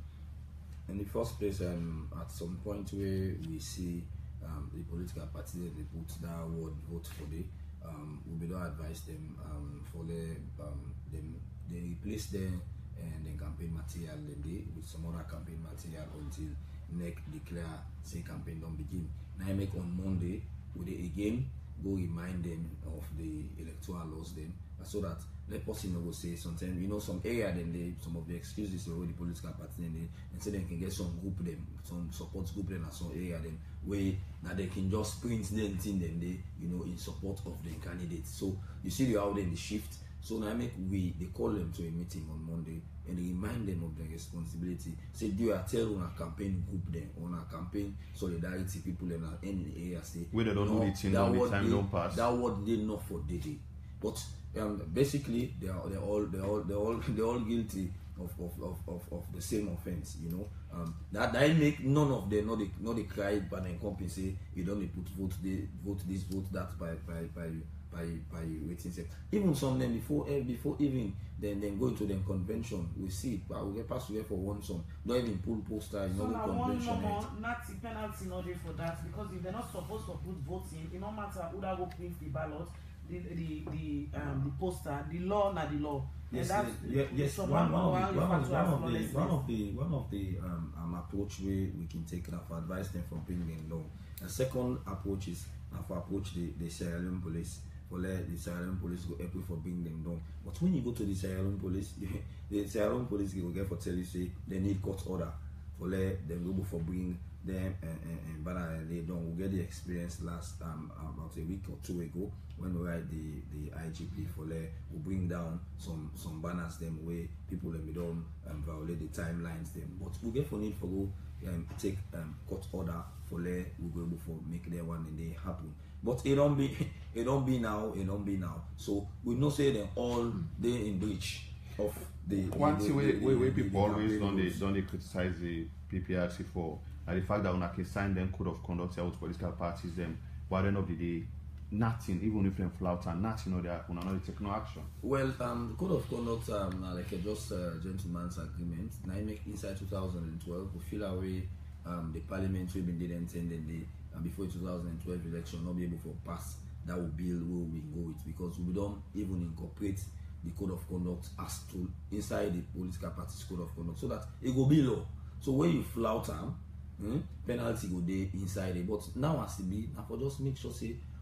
in the first place, um, at some point where we see um, the political party they put that word vote for the um, we don't advise them um, for the um, them they replace them and then campaign material then they with some other campaign material until N E C declare say campaign don't begin. Now I make on Monday will they again go remind them of the electoral laws then so that the person will say sometimes you know some area then they some of the excuses already political party then they and so they can get some group them some support group then at some area then where now they can just print them thing then they you know in support of the candidates. So you see the how then the shift. So now I make we they call them to a meeting on Monday and remind them of their responsibility. Say do you tell on a campaign group then on a campaign solidarity people in any area say where they don't no, do it in the time don't pass. That what they know for the day. But um, basically they are they all they all they all they all guilty of of, of, of, of the same offense, you know. Um, that that make none of them not they not they cry but then compensate you don't they put vote they vote this vote that by by by by by waiting say. Even some them before eh, before even then then go to the convention we see it but we get pass away for one some don't even pull poster in so other convention. So one not the penalty in order for that because if they're not supposed to put voting, it no matter who that go print the ballot. The the the um the poster, the law, not the law. Yes, that's, yes, yes. One, one, one, of the, one, of, one, of the, one of the one of the um, um approach way we can take that for advice them from bringing law. The second approach is uh, for approach the the Sierra Leone police for let the Sierra Leone police go help you for bring them down. But when you go to the Sierra Leone police, the Sierra Leone police will get for tell you say they need court order for let them go for bring them and, and, and but uh, they don't we get the experience last um about a week or two ago when we write the the I G P for le we bring down some some banners them where people them don't um, violate the timelines them but we get for need for go um, take um court order for le we go able for make their one and they happen but it don't be it don't be now it don't be now so we know say them all they in breach of the one thing where where people always don't they rules. don't they criticize the P P R C for and the fact that when I can sign them code of conduct out political parties them by the end of the day nothing even if them flout and nothing or they are not take no action. Well, um, the code of conduct um, like a just uh, gentleman's agreement. Now make inside two thousand twelve we feel away um, the parliament we been did intended the uh, before two thousand twelve election not be able to pass that will bill where we go with because we don't even incorporate the code of conduct as to inside the political party's code of conduct so that it will be law. So when you flout them, hmm, penalty go there inside it. But now as it be, now for just make sure say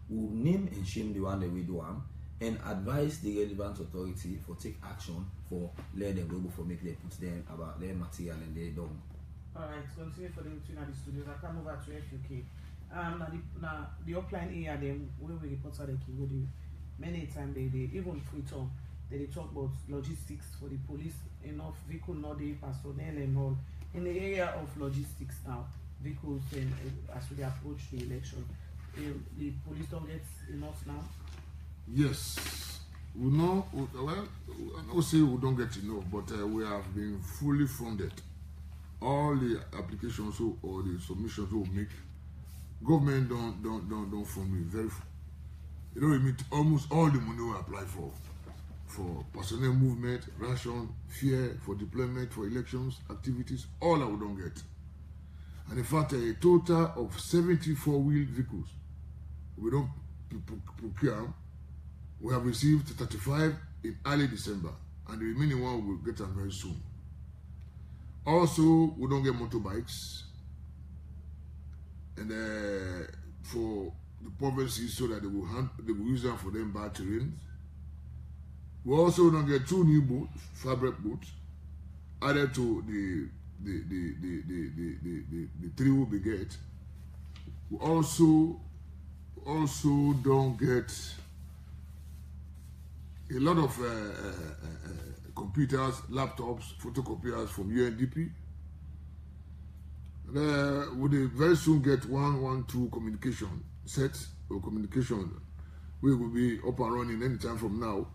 will name and shame the one that we do am and advise the relevant authority for take action for let them go for make them put them about their material and they don't. All right, continue for the between at the studios. I come over to F U K. Um, now the now the upline area them where we report the key go the many times they they even free talk they, they talk about logistics for the police, enough vehicle not the personnel and all in the area of logistics now vehicles and uh, as we approach the election uh, the police don't get enough now. Yes, we know. Well, I don't say we don't get enough, but uh, we have been fully funded. All the applications or the submissions we make, government don't don't don't don't fund me very. You know, we meet almost all the money we apply for, for personnel movement, ration, fare, for deployment, for elections, activities. All that we don't get, and in fact, a total of seventy-four wheeled vehicles we don't procure. We have received thirty-five in early December, and the remaining one will get them very soon. Also, we don't get motorbikes, and uh, for the provinces so that they will, hand, they will use them for them bad terrains. We also don't get two new boats, fabric boats, added to the the the the the the, the, the, the three we get. We also also don't get a lot of uh, uh, uh, computers, laptops, photocopiers from U N D P. Uh, we will very soon get one, one, two communication sets or communication. We will be up and running anytime from now.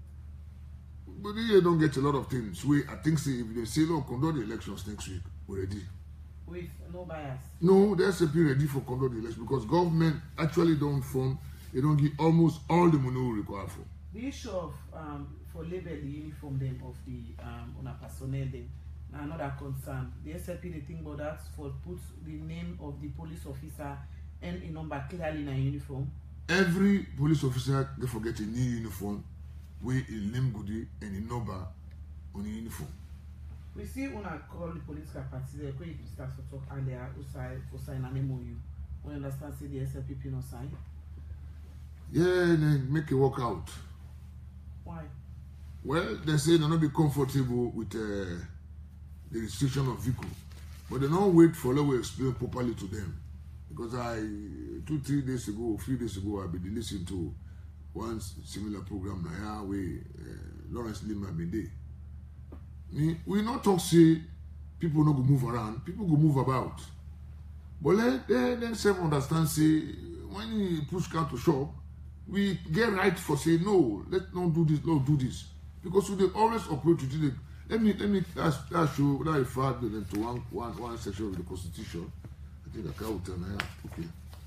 But they don't get a lot of things. We, I think, say if they say, "Look, conduct the elections next week," we're ready. With no bias. No, they're simply ready for conduct the elections because government actually don't fund. They don't give almost all the money we require for. The issue of um, for label the uniform them of the um, on a personnel them now another concern. The S L P they think about that for put the name of the police officer and a number clearly in a uniform. Every police officer they forget a new uniform, with a name goodie and a number on the uniform. We see when I call the political party they go if start to talk and they are outside for sign an M O U. We understand say the S L P P no sign. Yeah, and then make it work out. Why? Well, they say they're not be comfortable with uh, the restriction of vehicle, but they don't wait for let we explain properly to them. Because I two three days ago, a few days ago, I've been listening to one similar program now where uh, Lawrence Lima been there. Me, we not talk say people not go move around, people go move about. But let them themselves understand say when you push car to shop, we get right for saying no, let's not do this, not do this. Because we they always operate to the let me let me that, that show that refer them to one one one section of the constitution. I think I can't tell now. Okay.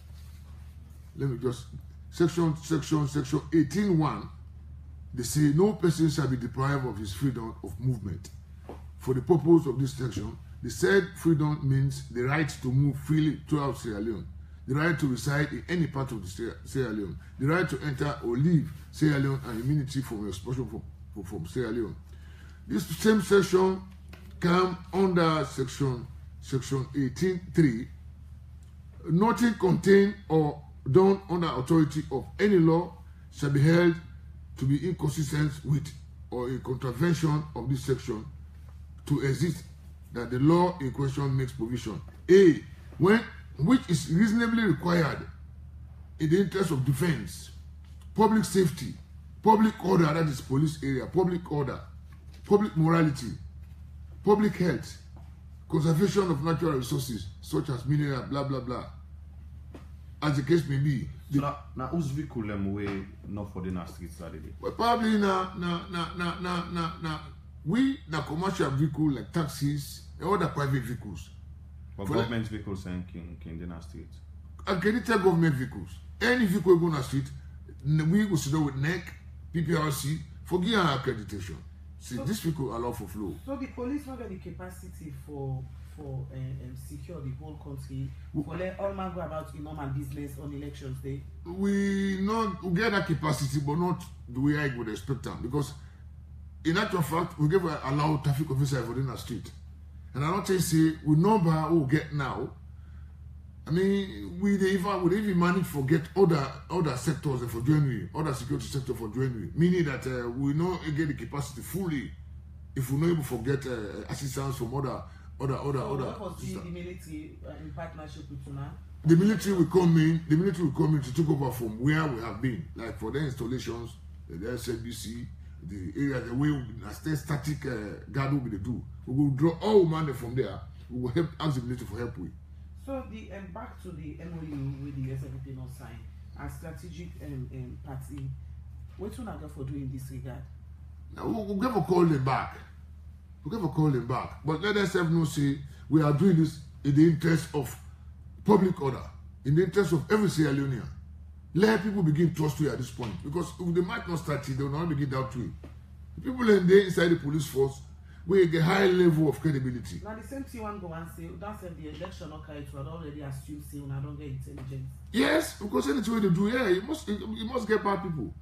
Let me just section section section eighteen one. They say no person shall be deprived of his freedom of movement. For the purpose of this section, the said freedom means the right to move freely throughout Sierra Leone, the right to reside in any part of the Sierra Leone, the right to enter or leave Sierra Leone, and immunity from expulsion from, from Sierra Leone. This same section comes under section section eighteen three. Nothing contained or done under authority of any law shall be held to be inconsistent with or a contravention of this section to exist that the law in question makes provision. A. When which is reasonably required in the interest of defense, public safety, public order, that is police area, public order, public morality, public health, conservation of natural resources such as mineral, blah blah blah. As the case may be. So now, now whose vehicle them way not for the na streets Saturday? Well, probably na na na na na na na we na commercial vehicle like taxis and other private vehicles. But for government like, vehicles and can can the na streets. Accredited government vehicles. Any vehicle go na street, we go sit down with N E C, P P R C, for give an accreditation. See, so, this vehicle allow for flow. So the police not got the capacity for for uh, um, secure the whole country, for let all man go about in normal business on elections day? We not we get that capacity, but not the way I would expect them. Because in actual fact, we give a allow traffic officer within the street. And I don't say we number who get now, I mean, we dey even we dey even manage for get other other sectors for joinery, other security sector for joinery, meaning that uh, we no get the capacity fully if we no able to get uh, assistance from other other other So other. what was the, the military uh, in partnership with Tuna? The military will come in. The military will come in to take over from where we have been, like for the installations, the S L B C, the area, the way we stay static uh, guard will be the do. We will draw all money from there. We will help ask the military for help with. So the um, back to the M O U with the S F P not signed as strategic um, um, party. What you not for doing this regard? Now we'll, we'll never call them back. We'll never call them back. But let us have no say we are doing this in the interest of public order, in the interest of every Sierra Leonean. Let people begin trust you at this point, because if they might not start it, they will not begin doubt you. The people in there inside the police force with a high level of credibility. Now the same thing one go and say that's when the election not carried to already assume say when I don't get intelligence. Yes, because anything they do, yeah, you must you must get bad people.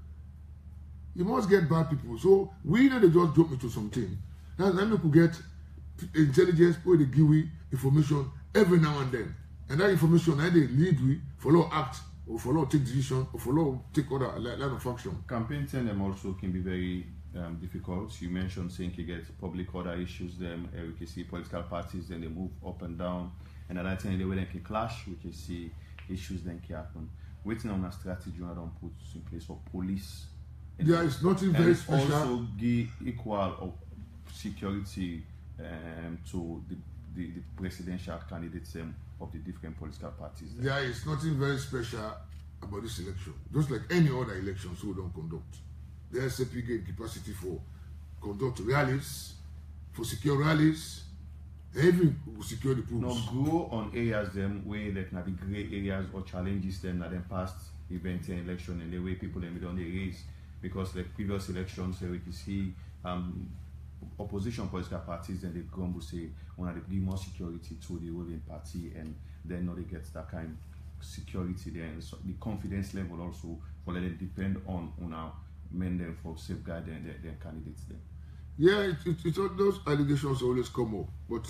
You must get bad people. So we know they just jump into something. Now then we could get intelligence, where they give we information every now and then. And that information now they lead we follow act or follow take decision or follow take other line of function. Campaign ten them also can be very um, difficult. You mentioned saying you get public order issues, them uh, we can see political parties, then they move up and down, and another thing the way they can clash, we can see issues then can happen. Waiting on a strategy I don't put in place for police. There is nothing very and special. Also give equal of security um, to the, the, the presidential candidates um, of the different political parties. There is nothing very special about this election. Just like any other election, so we don't conduct. The S A P get capacity for conduct rallies, for secure rallies, even secure the Now polls. grow on areas them where there can be grey areas or challenges them that then past event and election and the way people them don't they raise, because like previous elections uh, we can see um, opposition political parties and they grumble say want to give more security to the ruling party, and then now they get that kind of security there, and so the confidence level also for let them depend on on our men them for safeguarding their, their candidates there. Yeah, it, it, it, those allegations always come up, but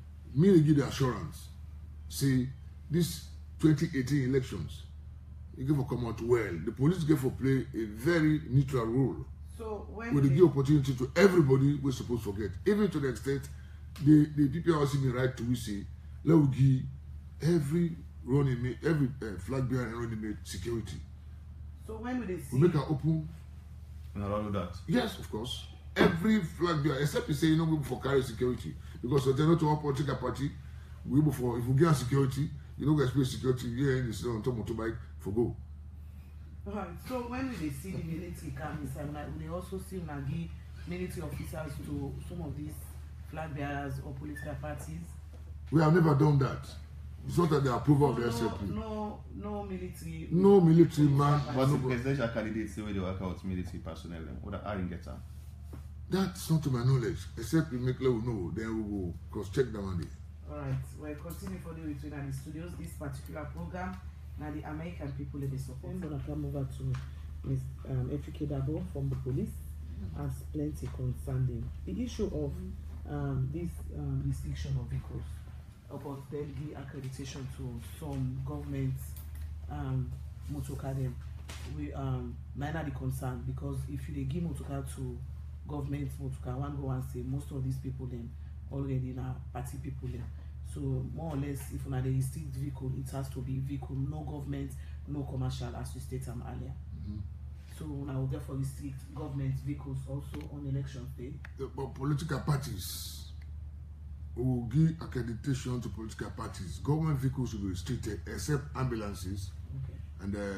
me they give the assurance. See, this twenty eighteen elections, it gave for come out well. The police gave for play a very neutral role. So when With they, the give opportunity to everybody we're supposed to forget, even to the extent the the people are also the right to we say, let we give every running mate, every uh, flag bearer and running mate security. so when will they see We make an open. And I don't do that. Yes, of course. Every flag bearer, except you say you know we for carry security, because they're not to our political party. We before if we get security, you know we expect security here in the on top motorbike for go. Alright, so when will they see the military come inside? Like, will they also see una give military officers to some of these flag bearers or political parties? We have never done that. It's not that the approval of So the S A P. no, no, no military. No military man. But the nobody. presidential candidates say where they work out military personnel them. What I didn't get that. That's not to my knowledge. Except we make level know, then we will cross check that one day. Alright, we'll continue for the between the studios. This particular program, now the American people they support. I'm gonna come over to Miss um, Efike Dabo from the police. Has plenty concerning the issue of um, this um, restriction of vehicles, about them the accreditation to some government um, motorcar them. We um neither the concern, because if you they give motorcar to government motorcar, one go and say most of these people then already now party people then. So more or less, if una dey restrict vehicle, it has to be vehicle, no government, no commercial, as you stated um, earlier. Mm-hmm. So una will therefore restrict government vehicles also on election day. The, but political parties will give accreditation to political parties. Government vehicles will be restricted except ambulances Okay. and uh,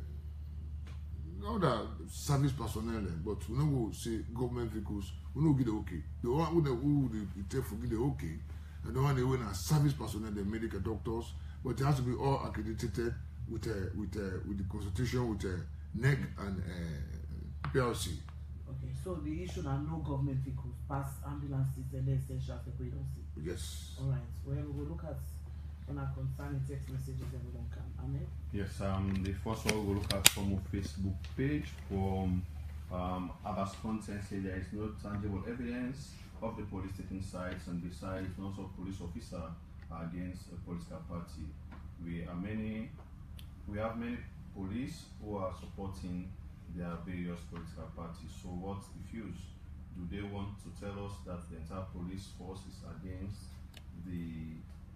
other service personnel. eh, But we no go say government vehicles. We no give the okay. The one who the who the take for give the okay, and the one they win are service personnel, the medical doctors. But it has to be all accredited with uh, with uh, with the consultation with uh, N E C and uh, P L C. Okay. So the issue are no government vehicles, pass ambulances and essential we don't see. Yes. All right. Well, we will look at on our concerning text messages and we don't come. Amen. Yes, um, the first one we'll look at from a Facebook page from um, Abbas content say there is no tangible evidence of the police taking sides, and besides, no of police officer against a political party. we are many, we have many police who are supporting their various political parties. So what refuse? Do they want to tell us that the entire police force is against the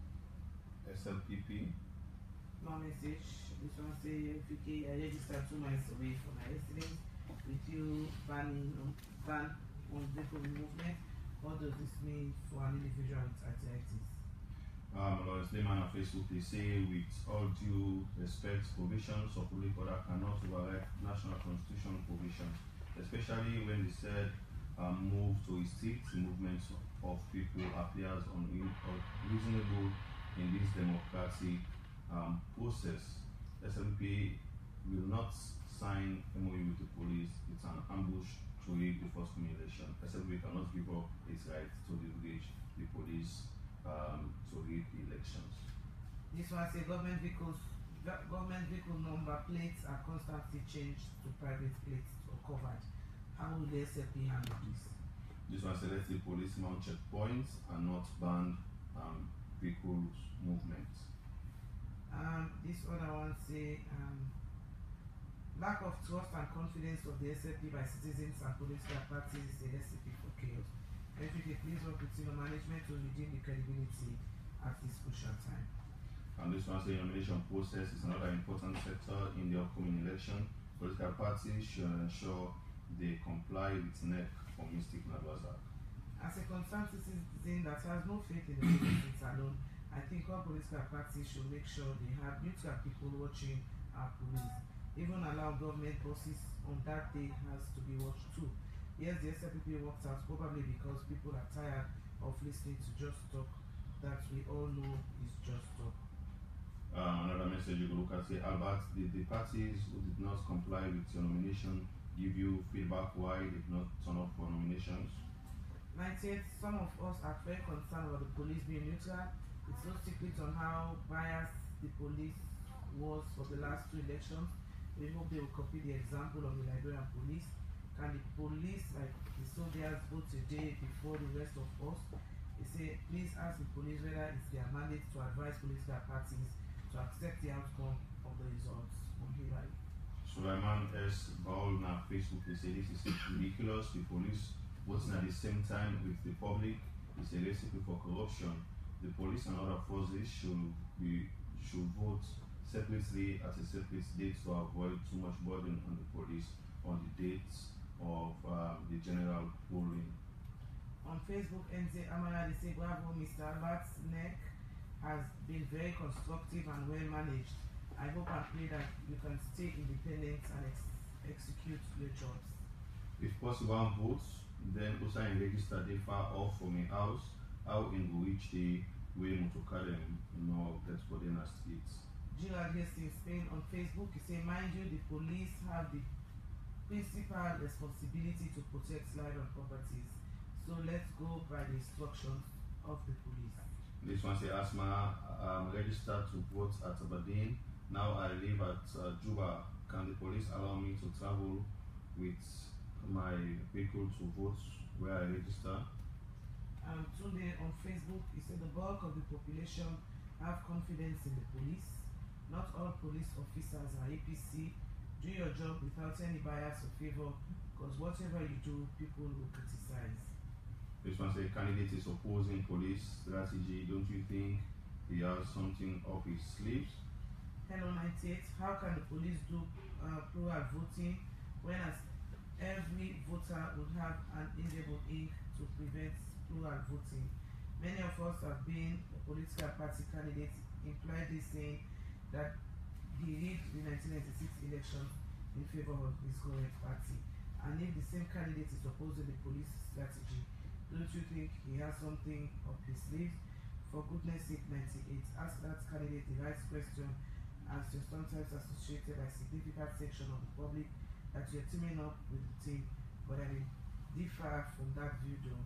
S L P P? No message. This one say, F K, I registered two miles away from my residence with you banning on ban on vehicle movement. What does this mean for an individual with arthritis? Um, Lawrence Lehman on Facebook, they say, with all due respect, provisions of public order cannot override national constitutional provisions, especially when they said um, move to restrict the movements of people appears unreasonable in this democratic um, process. S L P will not sign M O U with the police. It's an ambush to rig the first election. S L P cannot give up its right to engage the police um, to rig the elections. This one say government vehicles, government vehicle number plates are constantly changed to private plates or covered. How will the S L P handle this? This one says let the police mount checkpoints and not ban um, vehicles movement. Um, this other one say um, lack of trust and confidence of the S L P by citizens and political parties is a recipe for chaos. F K, please work with senior management to redeem the credibility at this crucial time. And this one says nomination process is another important sector in the upcoming election. Political parties should ensure they comply with N E C for Mystic Nadwaza. As a concerned citizen that has no faith in the politics alone, I think all political parties should make sure they have neutral people watching our police. Even allow government bosses on that day has to be watched too. Yes, the S L P P worked out probably because people are tired of listening to just talk that we all know is just talk. Uh, another message you can look at say, Albert, did the parties who did not comply with your nomination give you feedback why they did not turn up for nominations? ninety-eight, some of us are very concerned about the police being neutral. It's no secret on how biased the police was for the last two elections. We hope they will copy the example of the Liberian police. Can the police, like the soldiers, vote a day before the rest of us? They say, please ask the police whether it's their mandate to advise political parties to accept the outcome of the results from Hillary. Sulaiman S. Baul on Facebook, they say this is ridiculous. The police voting at the same time with the public is a recipe for corruption. The police and other forces should be should vote separately at a separate date to avoid too much burden on the police on the dates of uh, the general polling. On Facebook, N Z Amara, they say, bravo, Mister Albert's neck has been very constructive and well managed. I hope and pray that you can stay independent and ex execute your jobs. If possible, votes, then also register they far off from a house, how in which they way Motokadem no that's for the streets. Gilad in Spain on Facebook, he say, mind you, the police have the principal responsibility to protect lives and properties. So let's go by the instructions of the police. This one say, Asma, I'm registered to vote at Aberdeen. Now I live at uh, Juba. Can the police allow me to travel with my vehicle to vote where I register? Um, today on Facebook, he said the bulk of the population have confidence in the police. Not all police officers are A P C. Do your job without any bias or favor, because whatever you do, people will criticize. This one says candidate is opposing police strategy. Don't you think he has something up his sleeves? Hello ninety-eight, how can the police do uh, plural voting when as every voter would have an indelible ink to prevent plural voting? Many of us have been a political party candidates, impliedly saying that he rigged the nineteen ninety-six election in favor of his current party. And if the same candidate is opposing the police strategy, don't you think he has something up his sleeves? For goodness sake, ninety-eight, ask that candidate the right question, as you're sometimes associated by a significant section of the public that you're teaming up with the team, but I mean, differ from that view though.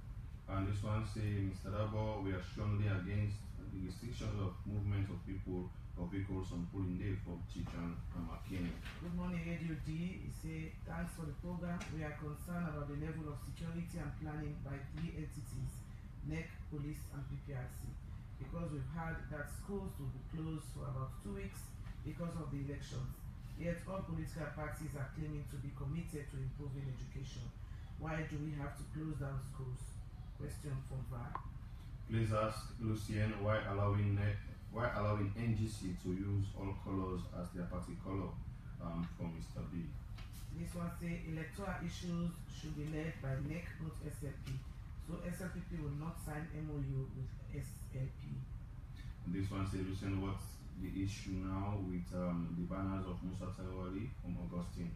And this one say, Mister Dabo, we are strongly against the restrictions of movement of people or vehicles on polling day for Chichan and McKinney. Good morning, Radio D. He say, thanks for the program. We are concerned about the level of security and planning by three entities, N E C, police, and P P R C. because we've heard that schools will be closed for about two weeks because of the elections. Yet all political parties are claiming to be committed to improving education. Why do we have to close down schools? Question from V A R. Please ask Lucien why allowing NEC, why allowing N G C to use all colors as their party color, um, from Mister B. This one say electoral issues should be led by N E C, not S L P. So S L P P will not sign M O U with S L P. And this one says, Lucien, what's the issue now with um, the banners of Musa Tawali from Augustine?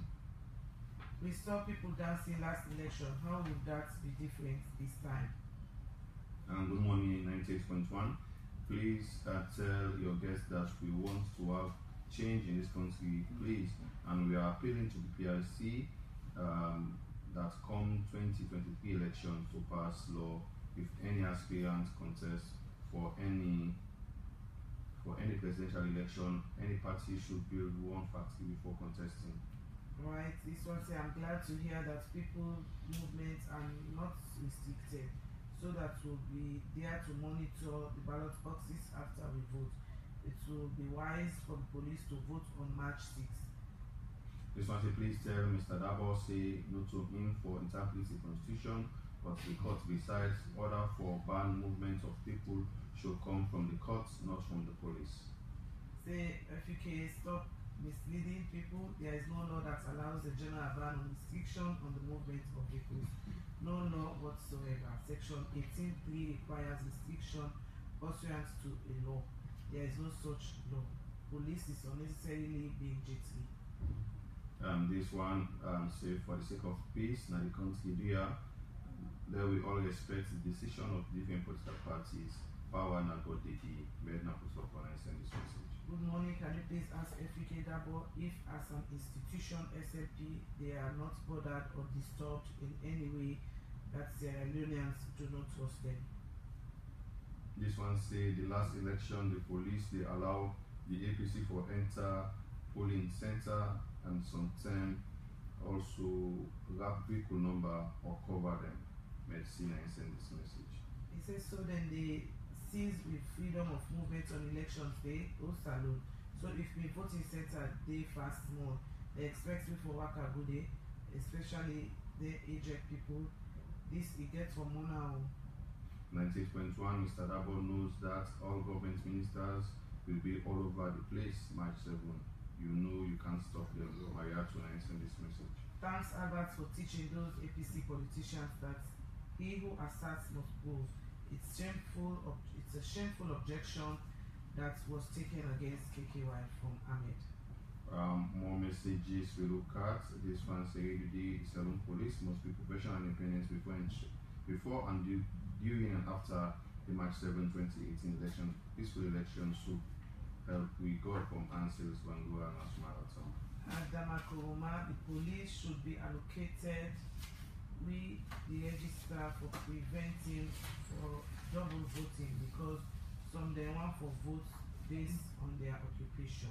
We saw people dancing last election. How would that be different this time? And good morning, ninety-eight point one. Please uh, tell your guests that we want to have change in this country, please. And we are appealing to the P R C um, that come twenty twenty-three election to pass law if any aspirant contest for any for any presidential election, any party should build one factory before contesting. Right, this one say I'm glad to hear that people movements are not restricted, so that we'll be there to monitor the ballot boxes after we vote. It will be wise for the police to vote on March sixth. This one say, please tell Mister Dabo say no to him for interpreting the constitution, but the court besides order for ban movement of people should come from the courts, not from the police. Say F U K stop misleading people. There is no law that allows a general ban on restriction on the movement of vehicles. No law whatsoever. Section eighteen three requires restriction pursuant to a law. There is no such law. Police is unnecessarily being jittery. Um, this one um, say for the sake of peace, now the country there, there we all respect the decision of different political parties. Power na God the made na put up and I send this message. Good morning. Can you please ask F U K Dabo if, as an institution, S L P, they are not bothered or disturbed in any way that Sierra Leoneans do not trust them? This one say the last election, the police they allow the A P C for enter polling center and sometimes also wrap vehicle number or cover them. Merci, I send this message. He says so then they seize with freedom of movement on elections day, oh salute. So if me voting center they fast more, they expect me for work a good day, especially the aged people. This he gets from Mona. ninety-eight point one, Mister Dabo knows that all government ministers will be all over the place March seventh. You know you can't stop them. I have to send this message. Thanks Albert for teaching those A P C politicians that he who asserts must prove. It's shameful. It's a shameful objection that was taken against K K Y from Ahmed. Um, more messages we look at. This one say the Salon police must be professional and independent before and before and du during and after the March seventh twenty eighteen election. Peaceful elections should help we go from Ansels, Bangura, and Marathon. Adamakoroma, the police should be allocated we the register for preventing for double voting because some they want for votes based on their occupation.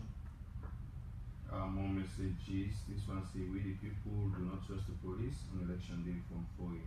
Uh, more messages. This one say we the people do not trust the police on election day from foreign.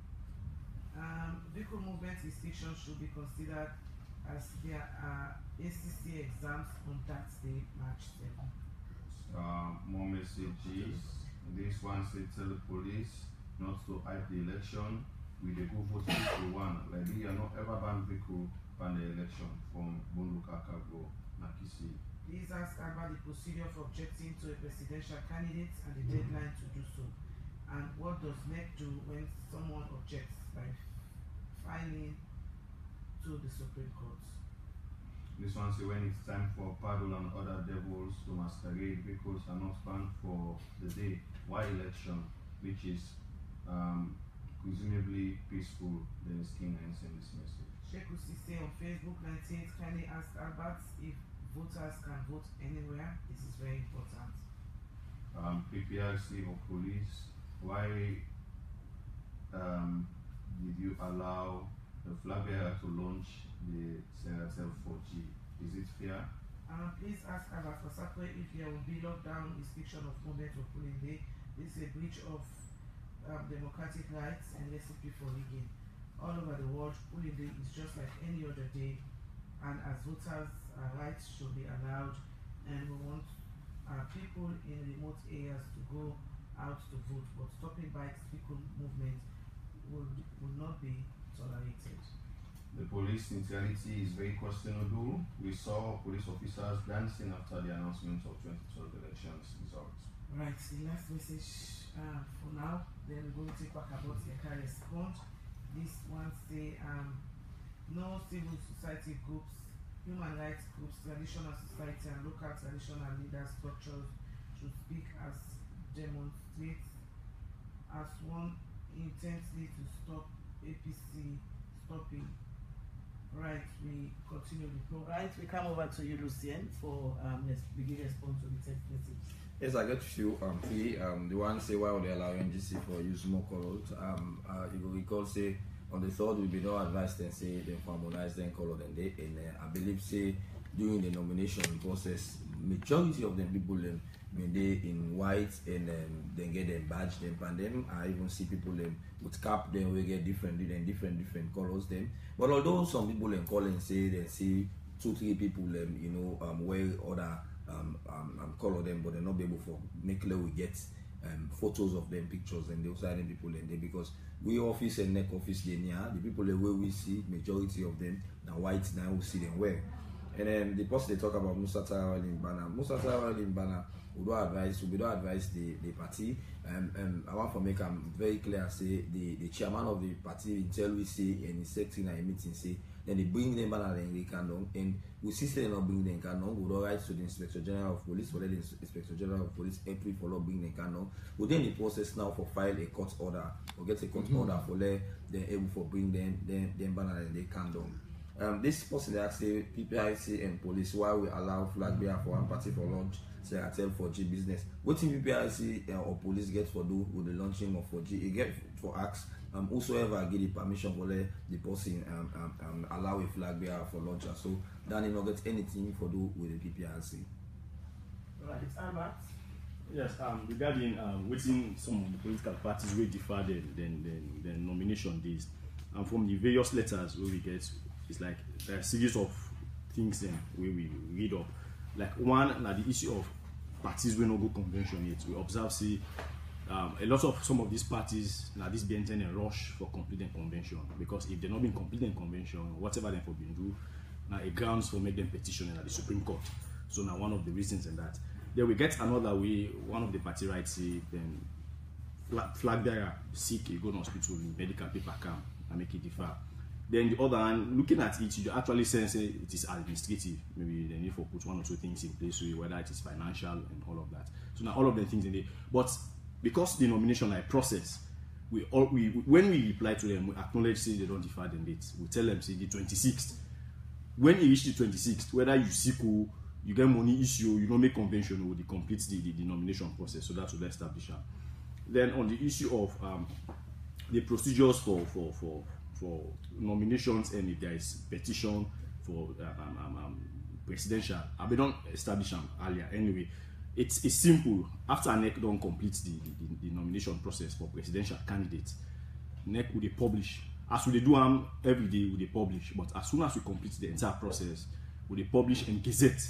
Um, vehicle movement restrictions should be considered as there are A C C exams on that day, March seventh. Uh, more messages. This one say tell the police not to hype the election. We dey go vote people one. Like we are not ever ban vehicle ban the election from Bonduka Kago Nakisi. Please ask about the procedure for objecting to a presidential candidate and the deadline to do so. And what does N E C do when someone objects by filing to the Supreme Court? This one say when it's time for paddle and other devils to masquerade, vehicles are not banned for the day. Why election, which is um, presumably peaceful, then is King and send this message. Sheikh Usise on Facebook ninety-eight kindly asked Albert if voters can vote anywhere. This is very important. Um, P P R C or police, why um, did you allow the flag bearer to launch the Seratel four G? Is it fair? Um, please ask Albert Fasakwe if there will be lockdown restriction of movement of polling day. This is a breach of um, democratic rights and recipe for rigging. All over the world, polling day is just like any other day and as voters, our rights should be allowed, and we want uh, people in remote areas to go out to vote, but stopping bikes vehicle movement will, will not be tolerated. The police neutrality is very questionable. We saw police officers dancing after the announcement of twenty twelve elections results. Right, the last message uh, for now, then we're going to take back about the car response. This one say um, no civil society groups, human rights groups, traditional society and local traditional leader structures should speak as demonstrate as one intensely to stop A P C stopping. Right, we continue the program. Right, we come over to you, Lucien, for um, let's begin response to the text message. Yes, I get few um three. Um the one say why would they allow N G C for use more colors? Um uh you will recall say on the third will be no advice then say they harmonize then color then they and uh, I believe say during the nomination process majority of them people them when they in white and um, then get them badge them and them I even see people them with cap then we get different then different different colors them. But although some people then call and say they see two three people them you know um wear other Um, um, um, color them, but they're not be able to make sure we get um, photos of them, pictures, and those are the people in there because we office and neck office they near the people the way we see majority of them now white now we see them wear. And then the post they talk about Musa Tarawale in Bana. Musa Tarawale in Bana we don't advise we don't advise the, the party. Um, um, I want to make them very clear say the, the chairman of the party tell we say and the secretary in a meeting say then they bring them back and they can down and we see they not bring them can down we don't write to the Inspector General of Police for the Inspector General of Police April for not bring them can down we then the process now for file a court order or get a court mm-hmm. order for let then able for bring them then them back and they can down. Um, this person they say P P I C and police why we allow flag bearer for one party for launch say I tell four G business. What P P I C uh, or police get for do with the launching of four G? It get for acts. Um, whosoever get the permission for the, the person um, um, um, allow a flag bearer for launcher. So then you not get anything for do with the P P I C. Right, Albert. Yes, um, regarding um, waiting some of the political parties will differ than than than the nomination days, and um, from the various letters where we get, it's like there are a series of things then where we read up. Like one, now the issue of parties will not go convention yet. We observe see um, a lot of some of these parties now this being a rush for completing convention because if they're not being completing convention, whatever they have been do, now a grounds for make them petition at the Supreme Court. So now one of the reasons in that. Then we get another way. One of the party rights say then flag, flag bearer sick, you go to hospital, medical paper come and make it differ. Then the other hand, looking at it, you actually sense it is administrative. Maybe they need to put one or two things in place, whether it is financial and all of that. So now all of the things in there. But because the nomination like process, we all we when we reply to them, we acknowledge say they don't differ the dates. We tell them say the twenty-sixth. When you reach the twenty-sixth, whether you seek or you get money issue, you don't make convention or they complete the, the, the nomination process. So that's what they establish. Then on the issue of um, the procedures for for for for nominations and if there is petition for um, um, um, presidential, I be don't establish them earlier. Anyway, it's, it's simple. After N E C don't complete the, the, the nomination process for presidential candidates, N E C will they publish. As we do them every day, we they publish. But as soon as we complete the entire process, we they publish and gazette.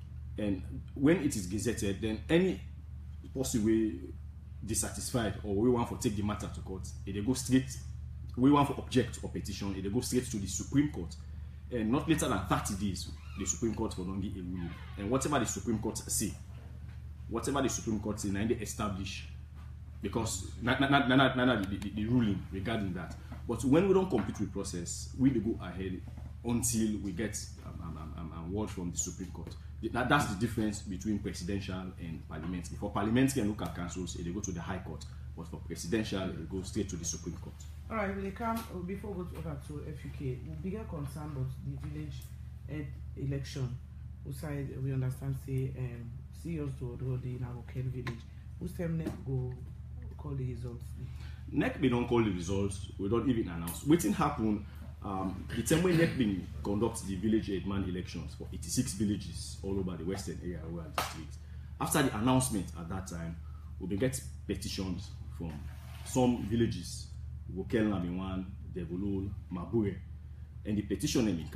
And when it is gazetted, then any possible dissatisfied or we want to take the matter to court, they go straight. We want to object or petition, they go straight to the Supreme Court, and not later than thirty days, the Supreme Court will not give a ruling. And whatever the Supreme Court say, whatever the Supreme Court say, now they establish, because not, not, not, not, not the, the, the ruling regarding that. But when we don't complete with process, we will go ahead until we get um, um, um, um, word from the Supreme Court. That, that's the difference between presidential and parliamentary. For parliamentary and local councils, they go to the High Court. But for presidential, it goes straight to the Supreme Court. All right, when they come, before we go over to F U K, we bigger concern about the village head election. Who side we understand say um serious to the in our Ken village. Who's time N E C go call the results? N E C we don't call the results. We don't even announce. Waiting happen. Um, the time when N E C been conduct the village headman elections for eighty-six villages all over the western area of our district. After the announcement at that time, we will get petitions from some villages, Wokel Nabiwan, Devolol, Mabure, and the petition may come.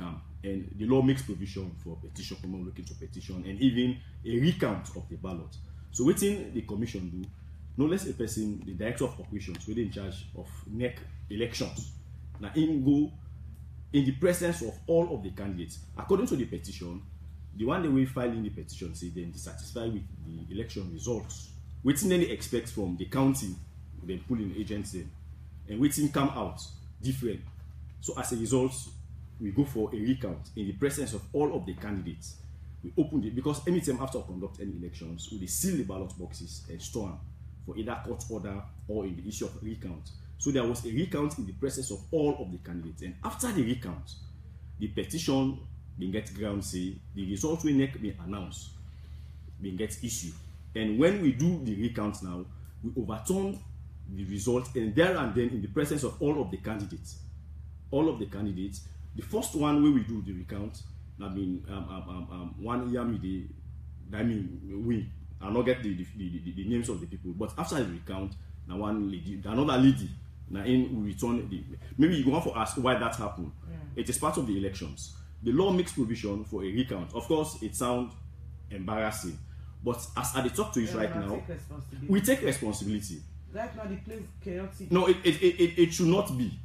and the law makes provision for petition, common looking to petition, and even a recount of the ballot. So within the commission do, no less a person, the director of operations, within charge of N E C elections. Now in go in the presence of all of the candidates, according to the petition, the one that we file in the petition say then dissatisfied with the election results. Waiting then they expect from the county, the polling agency, and waiting come out different. So as a result, we go for a recount in the presence of all of the candidates. We open it because anytime after conduct any elections, we seal the ballot boxes and store them for either court order or in the issue of recount. So there was a recount in the presence of all of the candidates, and after the recount, the petition being get ground say the results will not be announced, being get issued. And when we do the recount now, we overturn the result, and there and then in the presence of all of the candidates, all of the candidates, the first one where we do the recount, I mean, um, um, um, um, one year me the, I mean, we, I not get the the, the, the the names of the people, but after the recount, now one lady, another lady, now in we return the, maybe you want to ask why that happened. Yeah. It is part of the elections. The law makes provision for a recount. Of course, it sounds embarrassing, but as I talk to you yeah, right now, take we take responsibility. Right now, the place chaotic. No, it it, it, it should not be.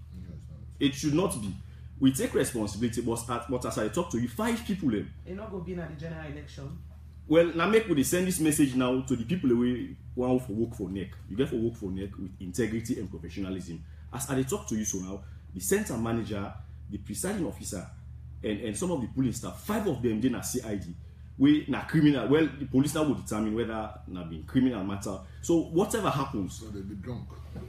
It should not be. We take responsibility, but, but as I talk to you, five people then. You're not going to be in the general election. Well, now make we send this message now to the people who want to work for N E C. You get to work for N E C with integrity and professionalism. As I talk to you so now, the center manager, the presiding officer, and, and some of the police staff, five of them then are C I D. We na criminal. Well, the police now will determine whether na been criminal matter. So whatever happens, so they be drunk.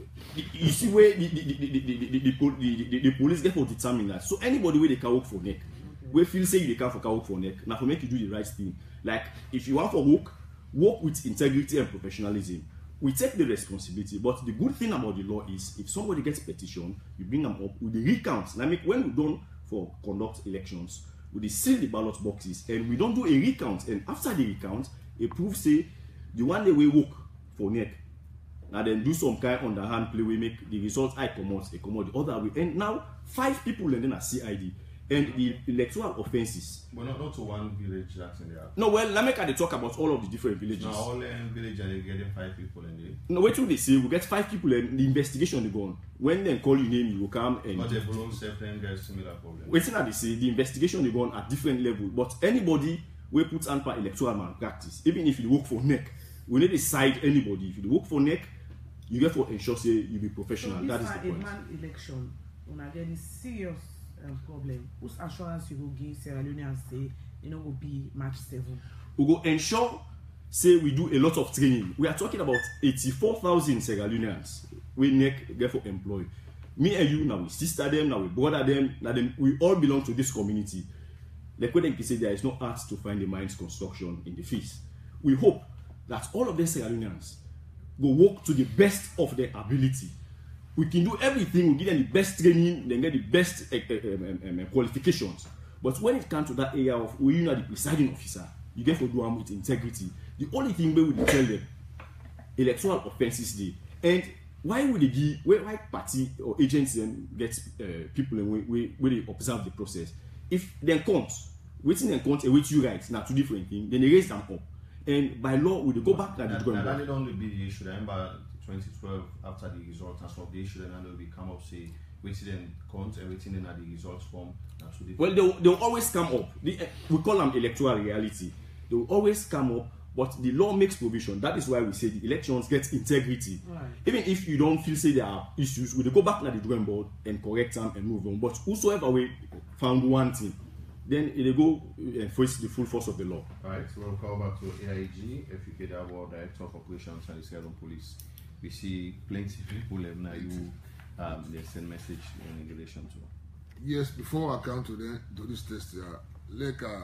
You see where the the, the, the, the, the, the, the, the police get for determine that. So anybody where they can work for N E C, okay. We feel say they can for can work for N E C. Now for make you do the right thing. Like if you want for work, work with integrity and professionalism. We take the responsibility, but the good thing about the law is if somebody gets petition, you bring them up with the recounts. Now make when we don't for conduct elections, we seal the ballot boxes and we don't do a recount. And after the recount, a proof say the one day we work for N E C. Now then do some kind of underhand play, we make the result I come out, they come out the other way. And now five people and then a C I D. And the electoral offenses. But not, not to one village that's in there. No, well, let me kind of talk about all of the different villages. Now all in village and they're getting five people in there. No, wait till they say we get five people and the investigation they go on. When they call your name, you will come and. But they belong self then there's similar problem. Wait till they say the investigation they go on at different level. But anybody will put on for electoral malpractice, even if you work for N E C, we need to decide anybody. If you work for N E C, you get for ensure say you be professional. So that is the a point. man election, when I get a serious um, problem, whose assurance you will give Sierra Leone and say you know will be match seven? We go ensure say we do a lot of training. We are talking about eighty-four thousand Sierra Leoneans we N E C therefore employ. Me and you now we sister them, now we brother them, now them we all belong to this community. Like when they say there is no art to find the mind's construction in the face. We hope that all of the Sierra Leoneans go work to the best of their ability. We can do everything, we give them the best training, then get the best uh, um, um, um, qualifications. But when it comes to that area of we you know the presiding officer, you get to do them with integrity. The only thing we will tell them, electoral offenses day. And why would they give, why party or agents then get uh, people and where they observe the process? If they count, waiting and count and wait you rights, now two different things, then they raise them up. And by law, we go back to the drawing board. That don't be the issue. I remember twenty twelve after the result and of the issue, then they will come up say waiting and count and waiting then at the results form. Well, they they will always come up. The, uh, we call them electoral reality. They will always come up, but the law makes provision. That is why we say the elections get integrity. Right. Even if you don't feel say there are issues, we will go back to the drawing board and correct them and move on. But whosoever we found one thing, then it will go and face the full force of the law. Alright, so we'll call back to A I G, F U K Dabo, Director of Operations and the Sierra Leone Police. We see plenty of people have now you um, they send message in relation to. Yes, before I come to the to this test, uh, like uh,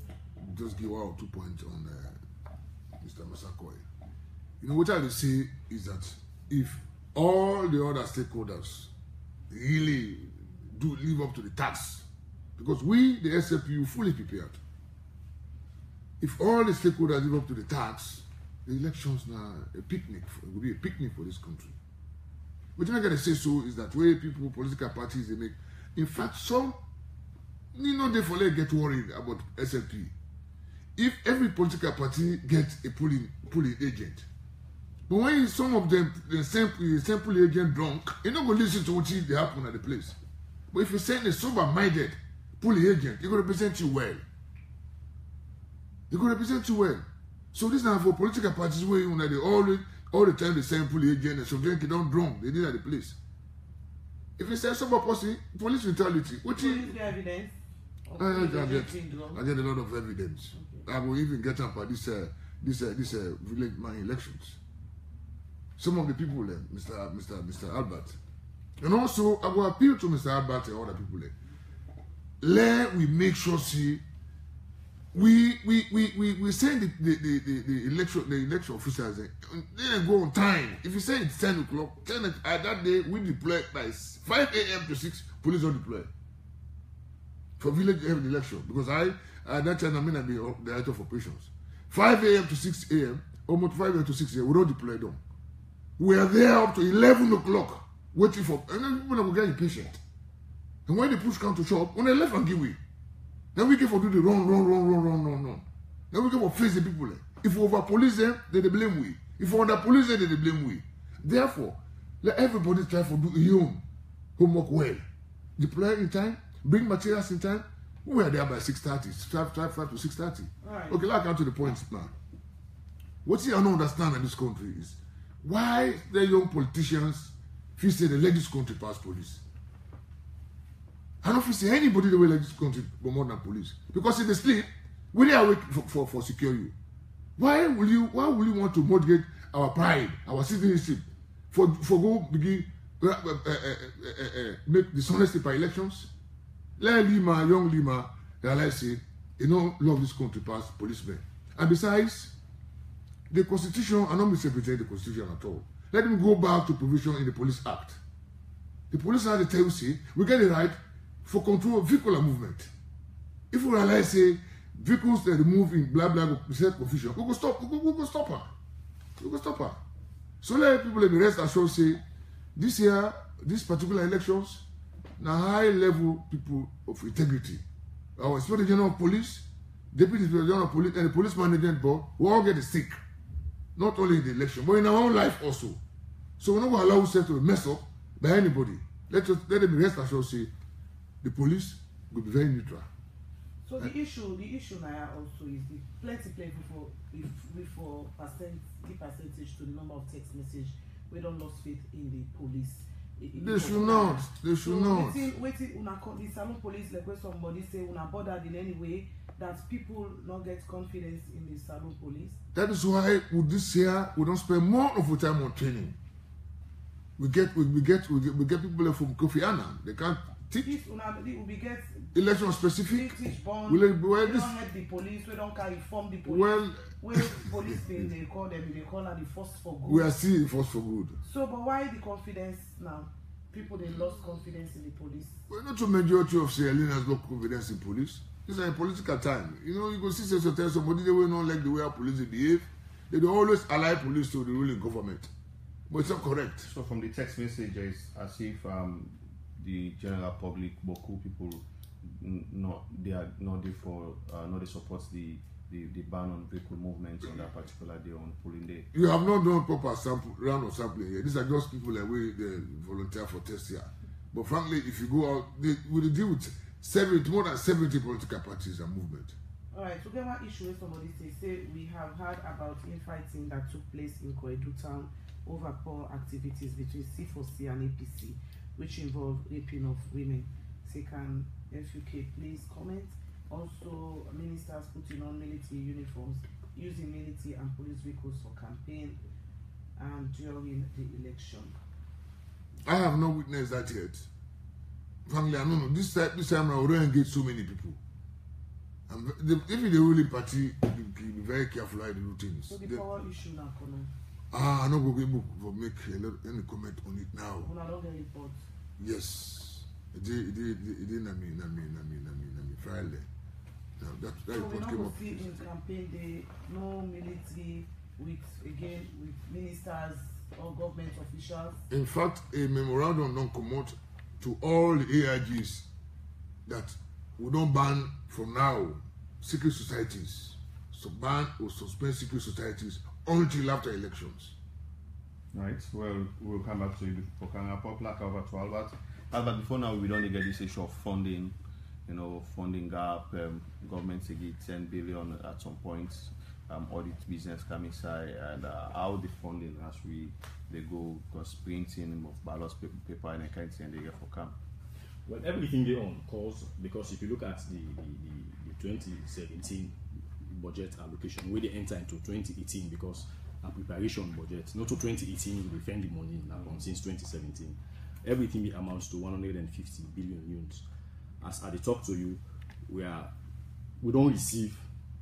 just give out two points on uh, Mister Massaquoi. You know what I will say is that if all the other stakeholders really do live up to the task, because we, the S L P U, fully prepared. If all the stakeholders live up to the task, the elections now a picnic. For, it will be a picnic for this country. What I'm going to say so is that way people, political parties, they make. In fact, some You know, therefore, they get worried about S L P. If every political party gets a polling polling agent, but when some of them the same the same polling agent drunk, you're not going to listen to what they happen at the place. But if you send a sober-minded polling agent, he will represent you well. He will represent you well. So this now for political parties where you know they always all the time the same polling agent and some drink don't drunk, they did at the place. If you say sober person, police brutality, what Police you evidence. I, I, get, I get a lot of evidence. Okay. I will even get up at this uh, this uh, this uh, village man elections. Some of the people there, Mister Mister Mister Albert, and also I will appeal to Mister Albert and other people there. Let we make sure see we we we we, we send the the, the, the, the election the election officials there. They don't go on time. If you say it's ten o'clock, ten at that day we deploy by five A M to six. Police don't deploy for village election because I at that time I mean I be the director of operations. five A M to six A M, almost five A M to six A M, we don't deploy them. We are there up to eleven o'clock waiting for, and then people will get impatient. And when the push come to shop, when they left and give way, then we get for do the wrong, wrong, wrong, wrong, wrong, wrong, wrong. Then we get for face the people. If we over police them, then they blame we. If we under police them, then they blame we. Therefore, let everybody try to do their own homework well. Deploy in time, bring materials in time. We were there by six thirty, five to six thirty. Right. Okay, let's come to the point now. What you don't understand in this country is why the young politicians feel say they let this country pass police. I don't feel say anybody that will let this country go more than police. Because if they sleep, we are awake for, for, for secure you. Why will you why will you want to mortgage our pride, our citizenship, for for go begin uh, uh, uh, uh, uh, uh, make dishonesty by elections? Let Lima, young Lima, realize say, you don't love this country past policemen. And besides, the constitution, I'm not misinterpreting the constitution at all. Let them go back to provision in the Police Act. The police act tell you, say, we get the right for control of vehicular movement. If we realize, say, vehicles that move in blah blah set confusion, we go stop, we go, we go stop her. We go stop her. So let people let the rest assured say, this year, these particular elections, now high level people of integrity. Our Inspector General of Police, Deputy Inspector General of Police, and the Police Management Board will all get sick. Not only in the election, but in our own life also. So we're not going to allow ourselves to mess up by anybody. Let us let them be rest assured say the police will be very neutral. So the issue, the issue now also is the plenty plenty for if we for percent the percentage to the number of text message we don't lose faith in the police. In they the should not. They should so not. Waiting, waiting, una the Salon police like where somebody say una bothered in any way that people not get confidence in the Salon police. That is why with this year we don't spend more of our time on training. We get we, we get we get we get people from Kofi Annan. They can't teach. This una we get election specific. Teach bond. We, we, we this, don't help the police. We don't carry form the police. Well, when police been they call them they call her the force for good. We are still in force for good. So, but why the confidence now? People they lost confidence in the police. Well, not the majority of Sierra Leoneans lost confidence in police. This is a political time. You know, you go see say tell somebody they will not like the way our police behave. They do always ally police to the ruling government. But it's not correct. So from the text messages, as if um, the general public, Boku people, n not they are not there for uh, not they support the, the the ban on vehicle movements on that particular day on polling day. You have not done proper sample round of sampling here. These are just people that we they volunteer for test here. But frankly, if you go out, they will deal with seventy more than seventy political parties and movements. All right, to get one issue where somebody say, say we have heard about infighting that took place in Koedu town over poor activities between C four C and A P C, which involved raping of women. Say, can F U K please comment? Also, ministers putting on military uniforms, using military and police vehicles for campaign and during the election. I have not witnessed that yet. Frankly, I don't know. This time, this time I will engage so many people. And the, if the ruling party, you be very careful how they do things. So the they, power issue now, Kono. Ah, I'm not going to make a lot, any comment on it now. When I don't get report. Yes. It did, it did, it did, I mean, I mean, I mean, I mean, I mean, Friday. Now, that, that so report we came not up. see in campaign day, no military with, again, with ministers or government officials. In fact, a memorandum don't come out to all the A I Gs that we don't ban from now secret societies. So ban or suspend secret societies until after elections. Right. Well, we'll come back to you before can I pop back over to Albert. Albert, before now, we don't get this issue of funding, you know, funding gap. Um, government to get ten billion at some point. Um, audit business coming side, and uh, how the funding as we they go because printing of ballots paper, paper and kind of thing they get for camp. Well, everything they on cause because if you look at the the, the, the twenty seventeen budget allocation, where they enter into twenty eighteen because a preparation budget, not to twenty eighteen we spend the money now on since twenty seventeen. Everything amounts to one hundred fifty billion units. As I talk to you, we are we don't receive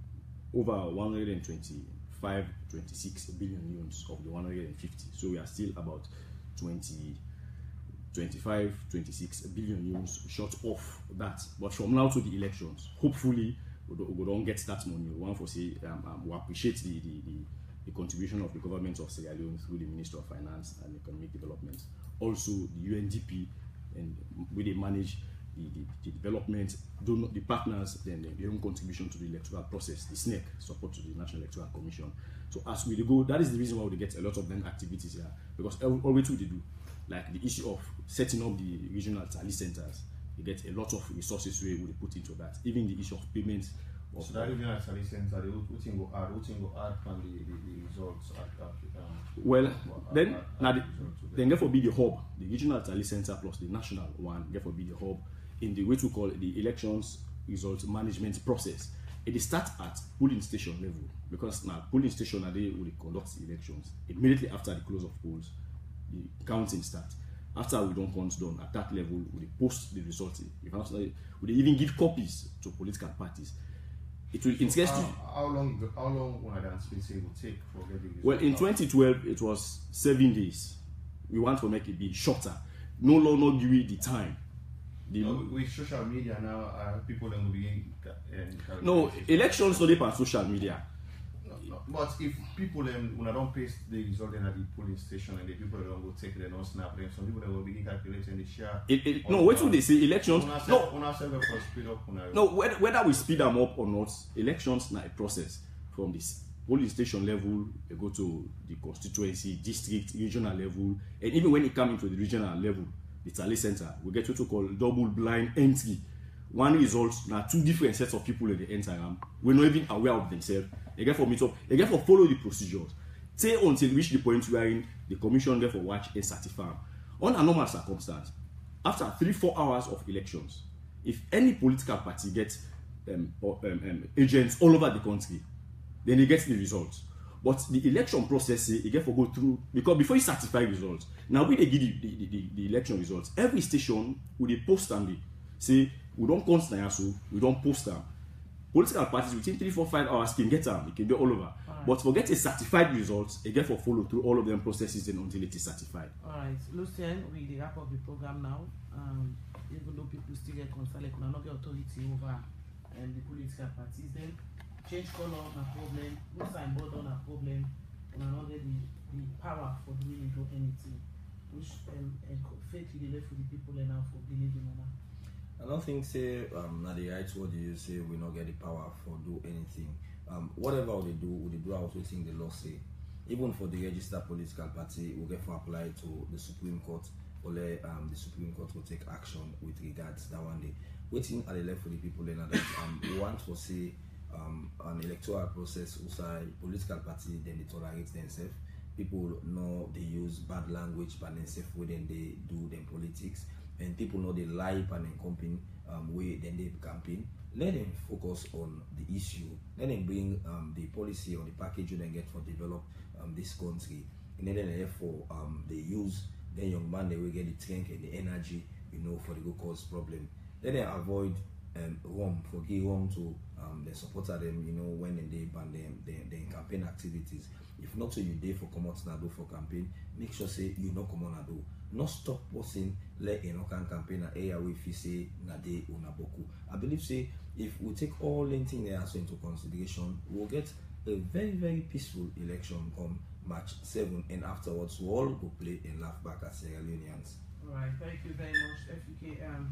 over one hundred twenty-five, twenty-six billion units of the one hundred fifty. So we are still about twenty, twenty-five, twenty-six billion units short of that. But from now to the elections, hopefully we don't, we don't get that money. We want to say um, um, we appreciate the, the, the, the contribution of the government of Sierra Leone through the Minister of Finance and Economic Development. Also the U N D P and where they manage The, the, the development, do not, the partners, then their own contribution to the electoral process, the S N E C, support to the National Electoral Commission. So as we go, that is the reason why we get a lot of them activities here, because always what they do, like the issue of setting up the regional tally centers, they get a lot of resources where we put into that. Even the issue of payments. Of so that regional tally center, they will put in go add, put in go add from the, the, the results at, at um, well, at, then at, now at the, then therefore be the hub, the regional tally center plus the national one, therefore be the hub in the way to call it the elections result management process. It starts at polling station level because now polling station are they will conduct the elections. Immediately after the close of polls, the counting starts. After we don't count done at that level, we post the results. If not, we even give copies to political parties. It will interest how, you. How long? How long will that space will take for getting the Well, in out? twenty twelve, it was seven days. We want to make it be shorter. No longer give it the time. The No, with social media now, uh, people then will begin. Uh, no elections no dey on social media. No, no. But if people then when I don't paste the result then at the polling station and the people don't go take them on snap them, some people then will begin calculating the share. It, it, no, wait till they say elections. Una No, self- una self for speed up. Una, no. Whether, whether we speed them up or not, elections na a process from this polling station level. They go to the constituency, district, regional level, and even when it comes into the regional level, the tally center, we get what we call double blind entry. One result, now two different sets of people in the enter. Um, we're not even aware of themselves. They get for meet up, they get for follow the procedures. Say until reach the point where in the commission therefore watch and certify. On a normal circumstance, after three, four hours of elections, if any political party gets um, or, um, um, agents all over the country, then they get the results. But the election process, say, you get to go through, because before you certify results, now we they give the, the, the, the election results, every station will they post and they say, we don't count now, so we don't post them. Political parties within three, four, five hours can get them, it can be all over. All right. But for get a certified results, they get for follow through all of them processes and until it is certified. Alright, Lucien, we the wrap up the program now. Um, even though people still get concerned, like we not get authority over um, the political parties, then change color na problem, no signboard on a problem, and not get the, the power for doing do anything, which um, faith they left for the people and now for believing on that. I don't think say um na the right word you say we not get the power for do anything. Um whatever they do, we do out waiting the law say. Even for the registered political party, we get for apply to the Supreme Court, or let um the Supreme Court will take action with regards that one day. Waiting at the left for the people then that um we want to see um an electoral process outside political party, then they tolerate themselves. People know they use bad language but themselves when they do them politics. And people know they lie and then campaign um, way then they campaign. Let them focus on the issue. Let them bring um, the policy or the package you then get for develop um, this country. And then therefore um, they use then young man they will get the strength and the energy, you know, for the good cause problem. Let them avoid um, wrong, forgive wrong to um, the supporter them, you know, when they ban them their campaign activities. If not so you day for come out now do for campaign, make sure say you not come on and do. Not stop posting let you know can campaign a area if you say na day or na boku. I believe say if we take all anything they also into consideration, we'll get a very very peaceful election come March seventh, and afterwards we all go play and laugh back as Sierra Leoneans. Alright, thank you very much, F U K. Um,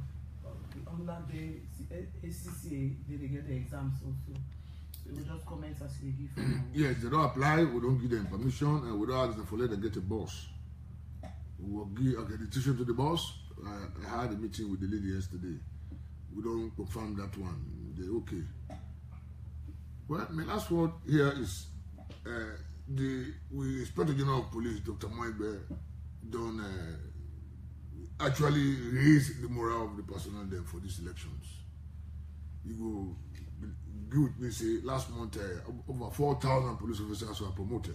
under the A C C A, they get the exams also. So we just comment as we give them. Yes, they don't apply, we don't give them permission, and we don't ask them for let them get a boss. We will give accreditation to the boss. I, I had a meeting with the lady yesterday. We don't confirm that one. They're okay. Well, my last word here is uh, the we Inspector General of Police, Doctor Moigbe, don't uh, actually raise the morale of the personnel there for these elections. You go agree with me, say last month uh, over four thousand police officers were promoted.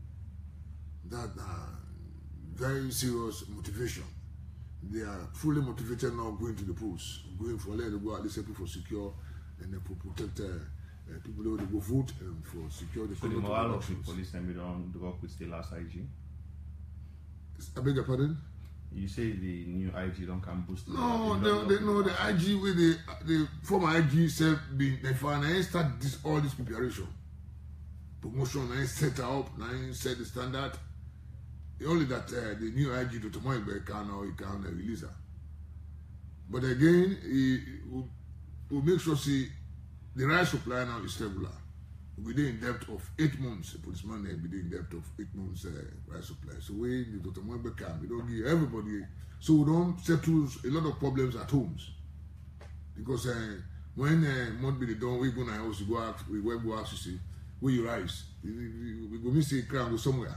That uh, very serious motivation. They are fully motivated now going to the polls, going for let them go at least for secure and for protect uh, uh, people who go vote and for secure the So the morale of the police and we don't work with the last I G? I beg your pardon? You say the new I G don't can boost the No, they, they, no, the I G with the the former I G said being they found I start this all this preparation. Promotion I set up, I set the standard. Only that uh, the new I G to tomorrow can now he can uh, release her. But again, he will we'll make sure see the rice supply now is regular. We'll be in depth of eight months. A policeman will be in depth of eight months uh, rice supply. So we the Doctor Moigbe can we don't give everybody, so we don't settle a lot of problems at homes. Because uh, when uh, month be done, we go now house go ask we go ask you see where you rice. We go miss a crown go somewhere.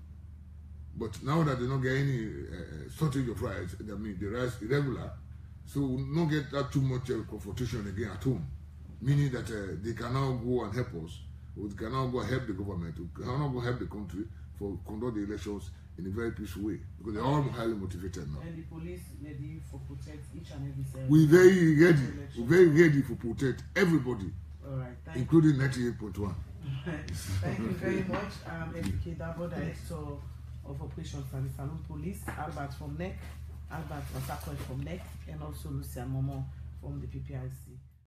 But now that they don't get any uh, shortage of rice, I mean the rice irregular, so we don't get that too much uh, confrontation again at home. Meaning that uh, they can now go and help us, or they can now go and help the government, or can now go help the country for conduct the elections in a very peaceful way, because they're all highly motivated now. And the police ready for protect each and every cell. We're very ready. We're very ready for protect everybody, all right, thank including ninety-eight point one. Thank you very much. Um, F K Dabo, Director of Operations and the Salon Police, Albert from N E C, Albert Masakwe from N E C, and also Lucia Momo from the P P I C.